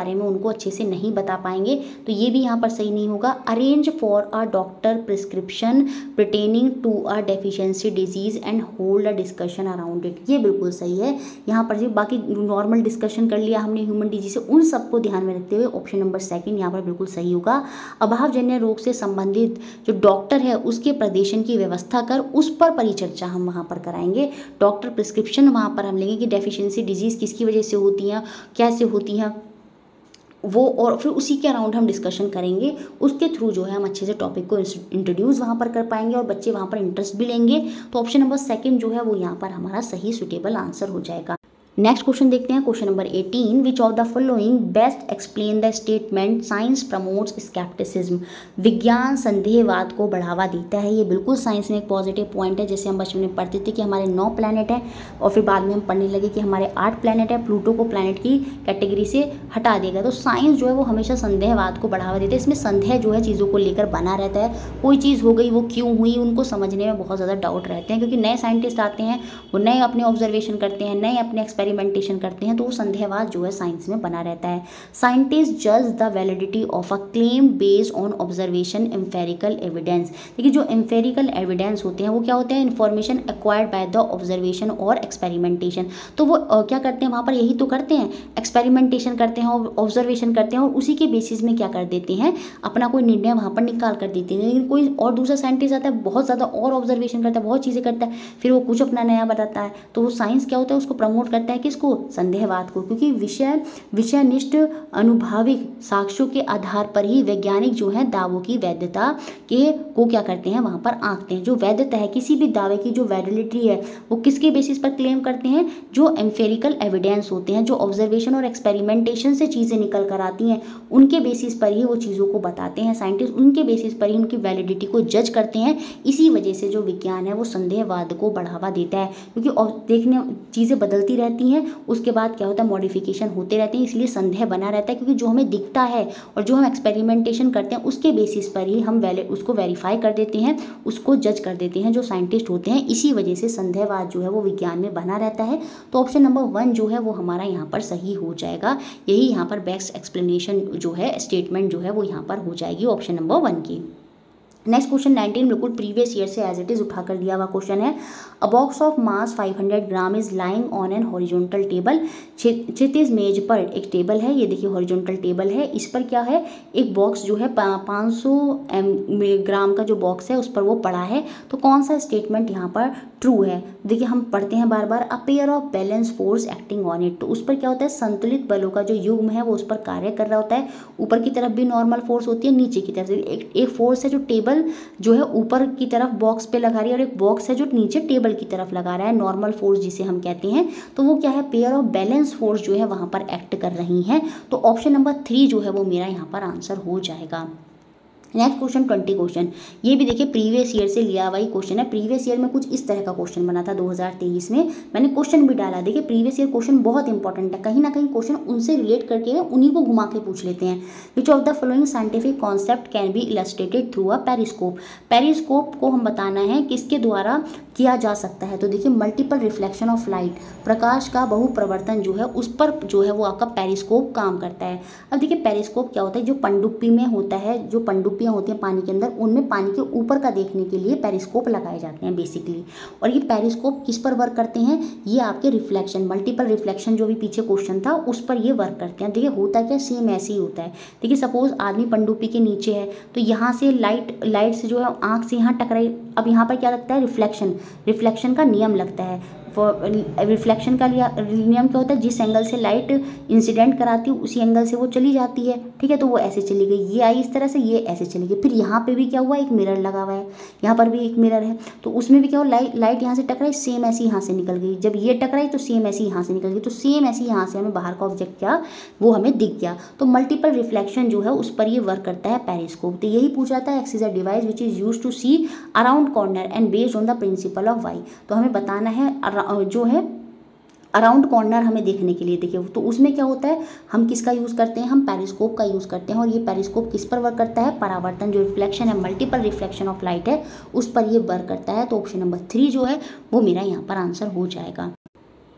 S1: बारे में उनको अच्छे से नहीं बता पाएंगे, तो ये भी यहाँ पर सही नहीं होगा। Arrange for a doctor prescription pertaining to a deficiency disease and hold a discussion around it, ये बिल्कुल सही है। यहाँ पर जो बाकी नॉर्मल डिस्कशन कर लिया हमने ह्यूमन डिजीज से, उन सबको ध्यान में रखते हुए ऑप्शन नंबर सेकंड यहाँ पर बिल्कुल सही होगा। अभावजन्य रोग से संबंधित जो डॉक्टर है उसके प्रदेशन की व्यवस्था कर उस पर परिचर्चा हम वहाँ पर कराएंगे। डॉक्टर प्रिस्क्रिप्शन वहाँ पर हम लेंगे कि डेफिशिएंसी डिजीज किसकी वजह से होती हैं, कैसे होती हैं वो, और फिर उसी के अराउंड हम डिस्कशन करेंगे। उसके थ्रू जो है हम अच्छे से टॉपिक को इंट्रोड्यूस वहाँ पर कर पाएंगे और बच्चे वहाँ पर इंटरेस्ट भी लेंगे। तो ऑप्शन नंबर सेकंड जो है वो यहाँ पर हमारा सही सुटेबल आंसर हो जाएगा। नेक्स्ट क्वेश्चन देखते हैं, question number eighteen, which of the following best explain the statement science promotes scepticism, विज्ञान संदेहवाद को बढ़ावा देता है। ये बिल्कुल साइंस में एक पॉजिटिव पॉइंट है। जैसे हम बचपन में पढ़ते थे कि हमारे नौ प्लैनेट हैं और फिर बाद में हम पढ़ने लगे कि हमारे आठ प्लैनेट है, प्लूटो को प्लैनेट की कैटेगरी से हटा देगा। तो साइंस जो है वो हमेशा संदेहवाद को बढ़ावा देता है। इसमें संदेह जो है चीज़ों को लेकर बना रहता है, कोई चीज़ हो गई वो क्यों हुई उनको समझने में बहुत ज़्यादा डाउट रहते हैं, क्योंकि नए साइंटिस्ट आते हैं, वो नए अपने ऑब्जर्वेशन करते हैं, नए अपने एक्सपेरिमेंटेशन करते हैं, तो वो संदेहवाद जो है साइंस में बना रहता है। साइंटिस्ट जज the validity of a claim based on observation empirical evidence. देखिए जो एम्पेरिकल एविडेंस होते हैं वो क्या होते हैं, information acquired by the observation और एक्सपेरिमेंटेशन। तो वो uh, क्या करते हैं वहाँ पर, यही तो करते हैं, एक्सपेरिमेंटेशन करते हैं और ऑब्जर्वेशन करते हैं और उसी के बेसिस में क्या कर देते हैं, अपना कोई निर्णय वहाँ पर निकाल कर देते हैं। लेकिन कोई और दूसरा साइंटिस्ट आता है, बहुत ज़्यादा और ऑब्जर्वेशन करता है, बहुत चीज़ें करता है, फिर वो कुछ अपना नया बताता है। तो वो साइंस क्या होता है, उसको प्रमोट करता है, किसको, संदेहवाद को, क्योंकि विषय विषयनिष्ठ अनुभाविक साक्ष्यों के आधार पर ही वैज्ञानिक जो है दावों की वैधता के को क्या करते हैं वहाँ पर आंकते हैं। जो वैधता है किसी भी दावे की, जो वैलिडिटी है वो किसके बेसिस पर क्लेम करते हैं, जो एम्पेरिकल एविडेंस होते हैं, जो ऑब्जर्वेशन और एक्सपेरिमेंटेशन से चीज़ें निकल कर आती हैं, उनके बेसिस पर ही वो चीज़ों को बताते हैं साइंटिस्ट, उनके बेसिस पर ही उनकी वैलिडिटी को जज करते हैं। इसी वजह से जो विज्ञान है वो संदेहवाद को बढ़ावा देता है, क्योंकि देखने चीज़ें बदलती रहती हैं, उसके बाद क्या होता है मॉडिफिकेशन होते रहते हैं, इसलिए संदेह बना रहता है। क्योंकि जो हमें दिखता है और जो हम एक्सपेरिमेंटेशन करते हैं उसके बेसिस पर ही हम वैले उसको वेरीफाई कर देते हैं, उसको जज कर देते हैं जो साइंटिस्ट होते हैं। इसी वजह से संदेहवाद जो है वो विज्ञान में बना रहता है। तो ऑप्शन नंबर वन जो है वो हमारा यहाँ पर सही हो जाएगा। यही यहाँ पर बेस्ट एक्सप्लेनेशन जो है स्टेटमेंट जो है वो यहाँ पर हो जाएगी ऑप्शन नंबर वन की। नेक्स्ट क्वेश्चन नाइनटीन बिल्कुल प्रीवियस ईयर से एज इट इज उठा कर दिया हुआ क्वेश्चन है। A box of mass five hundred gram is lying on an horizontal table. क्षितिज मेज पर एक टेबल है, ये देखिए हॉरिजॉन्टल टेबल है, इस पर क्या है, एक बॉक्स जो है पाँच सौ ग्राम का जो बॉक्स है उस पर वो पड़ा है। तो कौन सा स्टेटमेंट यहाँ पर ट्रू है, देखिए हम पढ़ते हैं बार बार, a pair of balance force acting on it. तो उस पर क्या होता है, संतुलित बलों का जो युग्म है वो उस पर कार्य कर रहा होता है। ऊपर की तरफ भी नॉर्मल फोर्स होती है, नीचे की तरफ एक एक फोर्स है जो टेबल जो है ऊपर की तरफ बॉक्स पे लगा रही है और एक बॉक्स है जो नीचे टेबल की तरफ लगा रहा है, नॉर्मल फोर्स जिसे हम कहते हैं। तो वो क्या है, पेयर ऑफ बैलेंस फोर्स जो है वहां पर एक्ट कर रही हैं। तो ऑप्शन नंबर थ्री जो है वो मेरा यहाँ पर आंसर हो जाएगा। नेक्स्ट क्वेश्चन ट्वेंटी क्वेश्चन, ये भी देखिए प्रीवियस ईयर से लिया हुआ ही क्वेश्चन है। प्रीवियस ईयर में कुछ इस तरह का क्वेश्चन बना था दो हज़ार तेईस में, मैंने क्वेश्चन भी डाला। देखिए प्रीवियस ईयर क्वेश्चन बहुत इंपॉर्टेंट है, कहीं ना कहीं क्वेश्चन उनसे रिलेट करके उन्हीं को घुमा के पूछ लेते हैं। Which of the following scientific concept can be illustrated through a periscope. Periscope को हम बताना है किसके द्वारा किया जा सकता है। तो देखिए मल्टीपल रिफ्लेक्शन ऑफ लाइट, प्रकाश का बहुप्रवर्तन जो है उस पर जो है वो आपका पेरिस्कोप काम करता है। अब देखिए पेरिस्कोप क्या होता है, जो पनडुब्बी में होता है, जो पनडुब्बियाँ होती हैं पानी के अंदर, उनमें पानी के ऊपर का देखने के लिए पेरिस्कोप लगाए जाते हैं बेसिकली। और ये पेरिस्कोप किस पर वर्क करते हैं, ये आपके रिफ्लेक्शन, मल्टीपल रिफ्लेक्शन जो भी पीछे क्वेश्चन था उस पर ये वर्क करते हैं। देखिए होता क्या, सेम ऐसे ही होता है। देखिए सपोज आदमी पनडुब्बी के नीचे है, तो यहाँ से लाइट लाइट से जो है आँख से यहाँ टकराई, अब यहाँ पर क्या लगता है, रिफ्लेक्शन, रिफ्लेक्शन का नियम लगता है। रिफ्लेक्शन का नियम क्या होता है, जिस एंगल से लाइट इंसिडेंट कराती है उसी एंगल से वो चली जाती है, ठीक है। तो वो ऐसे चली गई, ये आई इस तरह से, ये ऐसे चली गई। फिर यहाँ पे भी क्या हुआ, एक मिरर लगा हुआ है, यहाँ पर भी एक मिरर है, तो उसमें भी क्या हुआ, लाइट लाइट यहाँ से टकराई, सेम ऐसी यहाँ से निकल गई। जब ये टकराई तो सेम ऐसी यहाँ से निकल गई, तो सेम ऐसी यहाँ से हमें बाहर का ऑब्जेक्ट क्या वो हमें दिख गया। तो मल्टीपल रिफ्लेक्शन जो है उस पर ये वर्क करता है पेरिस्कोप। तो यही पूछा था, X is a device which is use to see around corner and based on the principle of Y. तो हमें बताना है जो है अराउंड कॉर्नर हमें देखने के लिए। देखिए तो उसमें क्या होता है, हम किसका यूज़ करते हैं, हम पेरिस्कोप का यूज़ करते हैं। और ये पेरिस्कोप किस पर वर्क करता है, परावर्तन, जो रिफ्लेक्शन है, मल्टीपल रिफ्लेक्शन ऑफ लाइट है उस पर ये वर्क करता है। तो ऑप्शन नंबर थ्री जो है वो मेरा यहाँ पर आंसर हो जाएगा।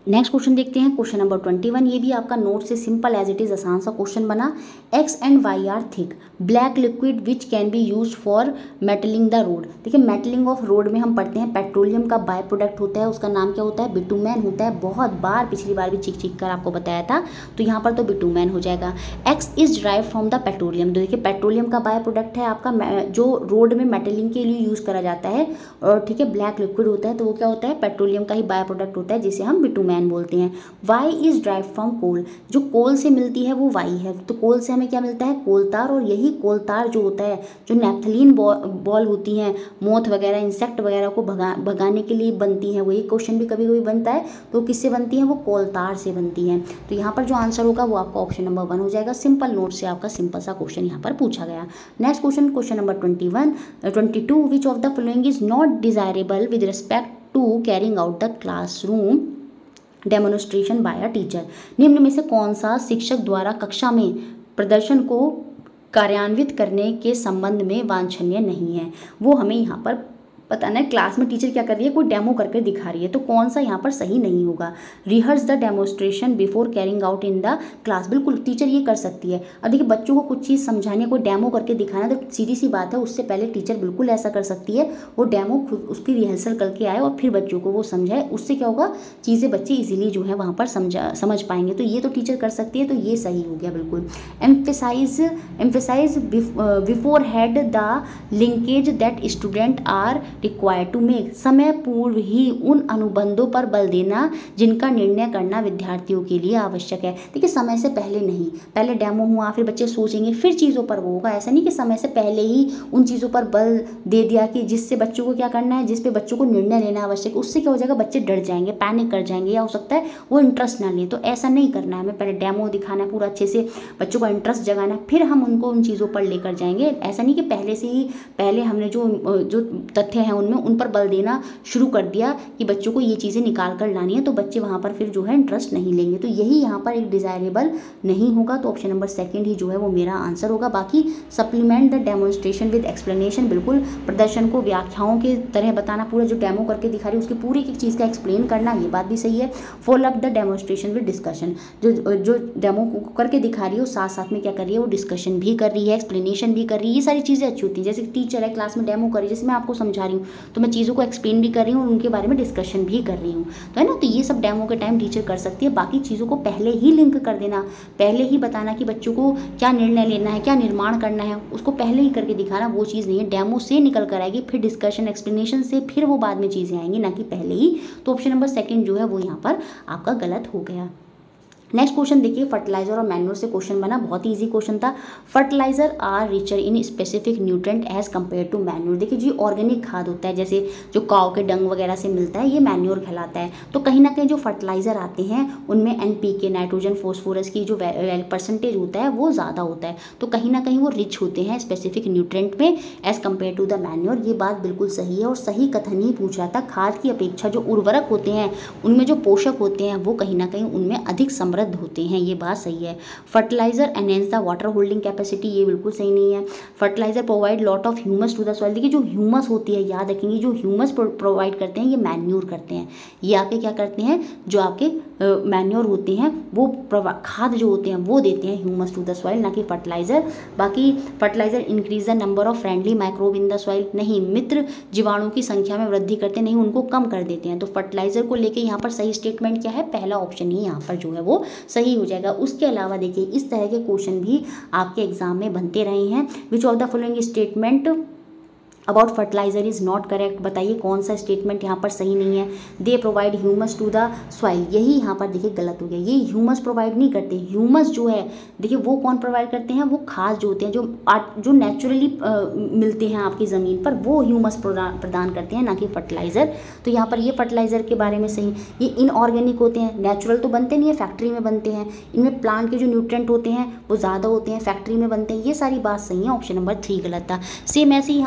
S1: नेक्स्ट क्वेश्चन देखते हैं, क्वेश्चन नंबर ट्वेंटी वन। ये भी आपका नोट से सिंपल एज इट इज आसान सा क्वेश्चन बना। X and Y are thick black liquid which can be use for metalling the road. देखिए मेटलिंग ऑफ रोड में हम पढ़ते हैं पेट्रोलियम का बाय प्रोडक्ट होता है, उसका नाम क्या होता है, बिटुमेन होता है। बहुत बार पिछली बार भी चीख चीख कर आपको बताया था, तो यहाँ पर तो बिटुमेन हो जाएगा। X is drive from the petroleum, तो देखिए पेट्रोलियम का बाय प्रोडक्ट है आपका जो रोड में मेटलिंग के लिए यूज़ करा जाता है, और ठीक है ब्लैक लिक्विड होता है तो वो क्या होता है, पेट्रोलियम का ही बाय प्रोडक्ट होता है जिसे हम बिटुमेन बोलते हैं। Y is drive from coal, जो कोल से मिलती है वो वाई है, तो कोल से हमें क्या मिलता है, कोलतार, और यही कोलतार जो होता है जो नेफ्थलीन बॉल होती हैं, मोथ वगैरह इंसेक्ट वगैरह को भगा भगाने के लिए बनती हैं। वही क्वेश्चन भी कभी कभी बनता है, तो किससे बनती है, वो कोलतार से बनती हैं। तो यहाँ पर जो आंसर होगा वो आपका ऑप्शन नंबर वन हो जाएगा। सिंपल नोट से आपका सिंपल सा क्वेश्चन यहाँ पर पूछा गया। Next question, question number twenty one twenty two which of the following is not desirable with respect to carrying out the classroom demonstration by a teacher. निम्न में से कौन सा शिक्षक द्वारा कक्षा में प्रदर्शन को कार्यान्वित करने के संबंध में वांछनीय नहीं है, वो हमें यहाँ पर बताना है। क्लास में टीचर क्या कर रही है, कोई डेमो करके दिखा रही है, तो कौन सा यहाँ पर सही नहीं होगा। Rehearse the demonstration before carrying out in the class, बिल्कुल टीचर ये कर सकती है। और देखिए बच्चों को कुछ चीज़ समझानी है, कोई डेमो करके दिखाना, तो सीधी सी बात है उससे पहले टीचर बिल्कुल ऐसा कर सकती है, वो डेमो खुद उसकी रिहर्सल करके आए और फिर बच्चों को वो समझाए। उससे क्या होगा, चीज़ें बच्चे ईजिली जो है वहाँ पर समझा समझ पाएंगे, तो ये तो टीचर कर सकती है, तो ये सही हो गया बिल्कुल। Emphasise emphasise before had the linkage that student are required to make, समय पूर्व ही उन अनुबंधों पर बल देना जिनका निर्णय करना विद्यार्थियों के लिए आवश्यक है। देखिए समय से पहले नहीं, पहले डेमो हुआ फिर बच्चे सोचेंगे फिर चीज़ों पर वो होगा, ऐसा नहीं कि समय से पहले ही उन चीज़ों पर बल दे दिया कि जिससे बच्चों को क्या करना है, जिस पे बच्चों को निर्णय लेना आवश्यक है, उससे क्या हो जाएगा, बच्चे डर जाएंगे, पैनिक कर जाएंगे, या हो सकता है वो इंटरेस्ट ना लें। तो ऐसा नहीं करना है, हमें पहले डेमो दिखाना है, पूरा अच्छे से बच्चों का इंटरेस्ट जगाना है, फिर हम उनको उन चीज़ों पर लेकर जाएंगे। ऐसा नहीं कि पहले से ही पहले हमने जो जो तथ्य हैं उनमें उन पर बल देना शुरू कर दिया कि बच्चों को ये चीज़ें निकाल कर लानी है, तो बच्चे वहाँ पर फिर जो है इंटरेस्ट नहीं लेंगे। तो यही यहाँ पर एक डिज़ायरेबल नहीं होगा, तो ऑप्शन नंबर सेकंड ही जो है वो मेरा आंसर होगा। बाकी supplement the demonstration with explanation, बिल्कुल प्रदर्शन को व्याख्याओं के तरह बताना, पूरा जो डेमो करके दिखा रही है उसकी पूरी एक चीज़ का एक्सप्लेन करना, ये बात भी सही है। Follow up the demonstration with discussion, जो जो डेमो करके दिखा रही है वो साथ साथ में क्या कर रही है, वो डिस्कशन भी कर रही है, एक्सप्लेनेशन भी कर रही है। ये सारी चीज़ें अच्छी होती हैं, जैसे टीचर है क्लास में डेमो कर रही है, जैसे मैं आपको समझा रही हूँ तो मैं चीज़ों को एक्सप्लेन भी कर रही हूँ और उनके बारे में डिस्कशन भी कर रही हूँ, तो है ना। तो ये सब डेमो के टाइम टीचर कर सकती है। बाकी चीज़ों को पहले ही लिंक कर देना, पहले ही बताना कि बच्चों को क्या निर्णय लेना है, क्या निर्माण करना है, उसको पहले ही करके दिखाना, वो चीज़ नहीं है। डेमो से निकल कर आएगी, फिर डिस्कशन एक्सप्लेनेशन से, फिर वो बाद में चीज़ें आएंगी, ना कि पहले ही। तो ऑप्शन नंबर सेकेंड जो है वो यहाँ पर आपका गलत हो गया। नेक्स्ट क्वेश्चन देखिए, फर्टिलाइजर और मैन्योर से क्वेश्चन बना, बहुत ही इजी क्वेश्चन था। Fertiliser are richer in specific nutrient as compare to manure. देखिए जी ऑर्गेनिक खाद होता है, जैसे जो काव के डंग वगैरह से मिलता है, ये मैन्योर कहलाता है। तो कहीं ना कहीं जो फर्टिलाइजर आते हैं उनमें N P K, nitrogen phosphorus की जो परसेंटेज होता है वो ज़्यादा होता है, तो कहीं ना कहीं वो रिच होते हैं स्पेसिफिक न्यूट्रेंट में as compare to the manure. ये बात बिल्कुल सही है और सही कथन ही पूछ रहा था। खाद की अपेक्षा जो उर्वरक होते हैं उनमें जो पोषक होते हैं वो कहीं ना कहीं उनमें अधिक समृद्ध होते हैं, ये बात सही है। Fertilizer enhance the water holding capacity, ये बिल्कुल सही नहीं है। Fertilizer provide lot of humus to the soil, देखिए जो ह्यूमस होती है, याद रखेंगे जो ह्यूमस प्रोवाइड करते हैं ये मैन्योर करते हैं, ये आपके क्या करते हैं, जो आपके मैन्योर होते हैं वो खाद जो होते हैं वो देते हैं ह्यूमस टू द सॉइल, ना कि फर्टिलाइजर। बाकी fertilizer increase the number of friendly microbe in the soil, नहीं, मित्र जीवाणु की संख्या में वृद्धि करते हैं, नहीं, उनको कम कर देते हैं। तो फर्टिलाइजर को लेके यहाँ पर सही स्टेटमेंट क्या है, पहला ऑप्शन ही यहाँ पर जो है वो सही हो जाएगा। उसके अलावा देखिए इस तरह के क्वेश्चन भी आपके एग्जाम में बनते रहे हैं। Which of the following statement about fertilizer is not correct, बताइए कौन सा स्टेटमेंट यहाँ पर सही नहीं है। They provide humus to the soil, यही यहाँ पर देखिए गलत हो गया, ये ह्यूमस प्रोवाइड नहीं करते। ह्यूमस जो है देखिए वो कौन प्रोवाइड करते हैं, वो खाद जो होते हैं जो जो नेचुरली मिलते हैं आपकी ज़मीन पर, वो ह्यूमस प्रदान करते हैं, ना कि फर्टिलाइज़र। तो यहाँ पर ये फर्टिलाइज़र के बारे में सही, ये इनऑर्गेनिक होते हैं, नेचुरल तो बनते नहीं है, फैक्ट्री में बनते हैं। इनमें प्लांट के जो न्यूट्रेंट होते हैं वो ज़्यादा होते हैं, फैक्ट्री में बनते हैं, ये सारी बात सही है। ऑप्शन नंबर थ्री गलत था। सेम ऐसे ही यहाँ पर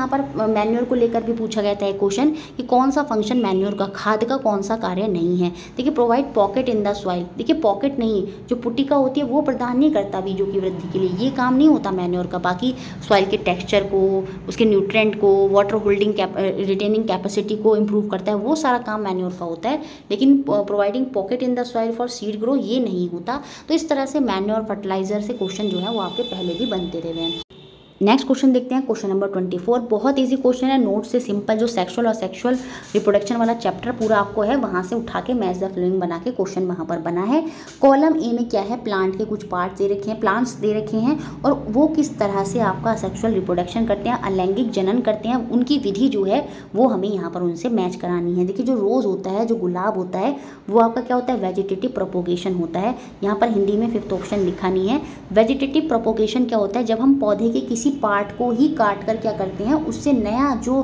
S1: मैन्योर को लेकर भी पूछा गया था एक क्वेश्चन कि कौन सा फंक्शन मैन्योर का, खाद का कौन सा कार्य नहीं है। देखिए provide pocket in the soil, देखिए पॉकेट नहीं, जो पुटिका होती है वो प्रदान नहीं करता बीजों की वृद्धि के लिए, ये काम नहीं होता मैन्योर का। बाकी सॉइल के टेक्सचर को, उसके न्यूट्रेंट को, वाटर होल्डिंग रिटेनिंग कैपेसिटी को इम्प्रूव करता है, वो सारा काम मैन्योर का होता है। लेकिन providing pocket in the soil for seed grow ये नहीं होता। तो इस तरह से मैन्योर फर्टिलाइजर से क्वेश्चन जो है वो आपके पहले भी बनते रहे हैं। नेक्स्ट क्वेश्चन देखते हैं, क्वेश्चन नंबर ट्वेंटी फोर। बहुत इजी क्वेश्चन है, नोट से सिंपल, जो सेक्सुअल और सेक्सुअल रिप्रोडक्शन वाला चैप्टर पूरा आपको है वहाँ से उठा के मैच द फॉलोइंग बना के क्वेश्चन वहाँ पर बना है। कॉलम ए में क्या है, प्लांट के कुछ पार्ट्स दे रखे हैं, प्लांट्स दे रखे हैं और वो किस तरह से आपका सेक्सुअल रिप्रोडक्शन करते हैं, अलैंगिक जनन करते हैं, उनकी विधि जो है वो हमें यहाँ पर उनसे मैच करानी है। देखिए जो रोज़ होता है, जो गुलाब होता है, वो आपका क्या होता है, वेजिटेटिव प्रोपोगेशन होता है। यहाँ पर हिंदी में फिफ्थ ऑप्शन लिखा नहीं है। वेजिटेटिव प्रोपोगेशन क्या होता है, जब हम पौधे के किसी पार्ट को ही काट कर क्या करते हैं, उससे नया जो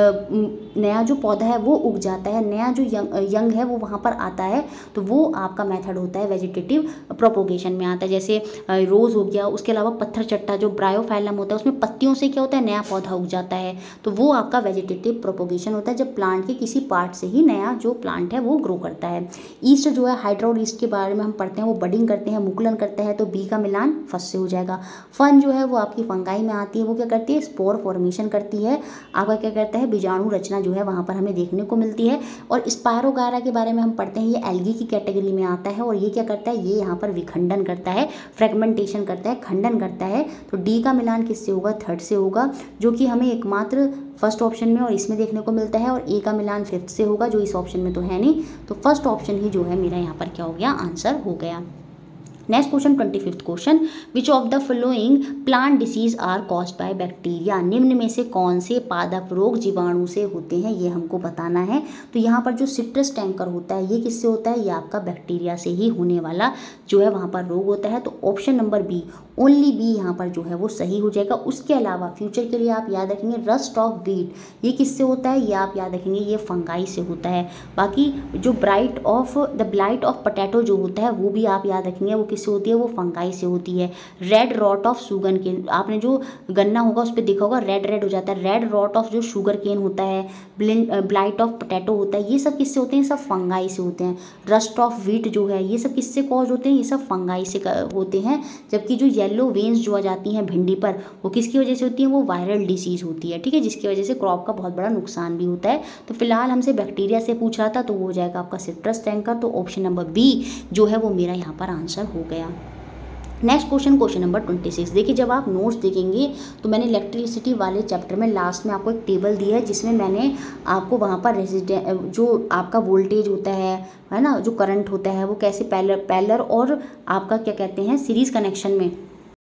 S1: नया जो पौधा है वो उग जाता है, नया जो यंग यंग है वो वहाँ पर आता है, तो वो आपका मेथड होता है वेजिटेटिव प्रोपोगेशन में आता है। जैसे रोज़ हो गया, उसके अलावा पत्थर चट्टा जो ब्रायोफाइलम होता है, उसमें पत्तियों से क्या होता है, नया पौधा उग जाता है, तो वो आपका वेजिटेटिव प्रोपोगेशन होता है, जब प्लांट के किसी पार्ट से ही नया जो प्लांट है वो ग्रो करता है। ईस्ट जो है, हाइड्रा और ईस्ट के बारे में हम पढ़ते हैं, वो बडिंग करते हैं, मुकुलन करते हैं, तो बी का मिलान फर्स्ट से हो जाएगा। फन जो है वो आपकी फंगाई में आती है, वो क्या करती है, स्पोर फॉर्मेशन करती है, आपका क्या करता है, बीजाणु रचना जो है वहाँ पर हमें देखने को मिलती है। और स्पायरोगायरा के बारे में हम पढ़ते हैं, ये एल्गी की कैटेगरी में आता है और ये क्या करता है, ये यहाँ पर विखंडन करता है, फ्रेगमेंटेशन करता है, खंडन करता है। तो डी का मिलान किससे होगा, थर्ड से होगा, जो कि हमें एकमात्र फर्स्ट ऑप्शन में और इसमें देखने को मिलता है। और ए का मिलान फिफ्थ से होगा, जो इस ऑप्शन में तो है नहीं, तो फर्स्ट ऑप्शन ही जो है मेरा यहाँ पर क्या हो गया, आंसर हो गया। Next question, twenty fifth question, which of the following plant disease are caused by bacteria, निम्न में से कौन से पादप रोग जीवाणु से होते हैं, ये हमको बताना है। तो यहाँ पर जो सिट्रस टैंकर होता है ये किससे होता है, ये आपका बैक्टीरिया से ही होने वाला जो है वहाँ पर रोग होता है। तो option number B, only B यहाँ पर जो है वो सही हो जाएगा। उसके अलावा फ्यूचर के लिए आप याद रखेंगे रस्ट ऑफ वीट, ये किससे होता है, ये आप याद रखेंगे ये फंगाई से होता है। बाकी जो bright of the blight of potato जो होता है वो भी आप याद रखेंगे, वो किससे होती है, वो फंगाई से होती है। Red rot of sugar cane, आपने जो गन्ना होगा उस पर देखा होगा रेड रेड हो जाता है, रेड रॉट ऑफ जो शुगर केन होता है, ब्लाइट ऑफ पोटैटो होता है, ये सब किससे होते हैं, सब फंगाई से होते हैं। रस्ट ऑफ वीट जो है ये सब किससे कॉज होते हैं, ये सब फंगाई से होते हैं। जबकि जो येलो वेन्स जो आ जाती हैं भिंडी पर, वो किसकी वजह से होती है, वो वायरल डिसीज होती है, ठीक है, जिसकी वजह से क्रॉप का बहुत बड़ा नुकसान भी होता है। तो फिलहाल हमसे बैक्टीरिया से पूछ रहा था, तो वो हो जाएगा आपका सिट्रस टैंकर। तो ऑप्शन नंबर बी जो है वो मेरा यहाँ पर आंसर हो गया। Next question, question number twenty six. देखिए जब आप नोट्स देखेंगे तो मैंने इलेक्ट्रिसिटी वाले चैप्टर में लास्ट में आपको एक टेबल दी है, जिसमें मैंने आपको वहाँ पर रेजिडेंट जो आपका वोल्टेज होता है है ना, जो करंट होता है वो कैसे पैरेलल पैरेलल और आपका क्या कहते हैं सीरीज़ कनेक्शन में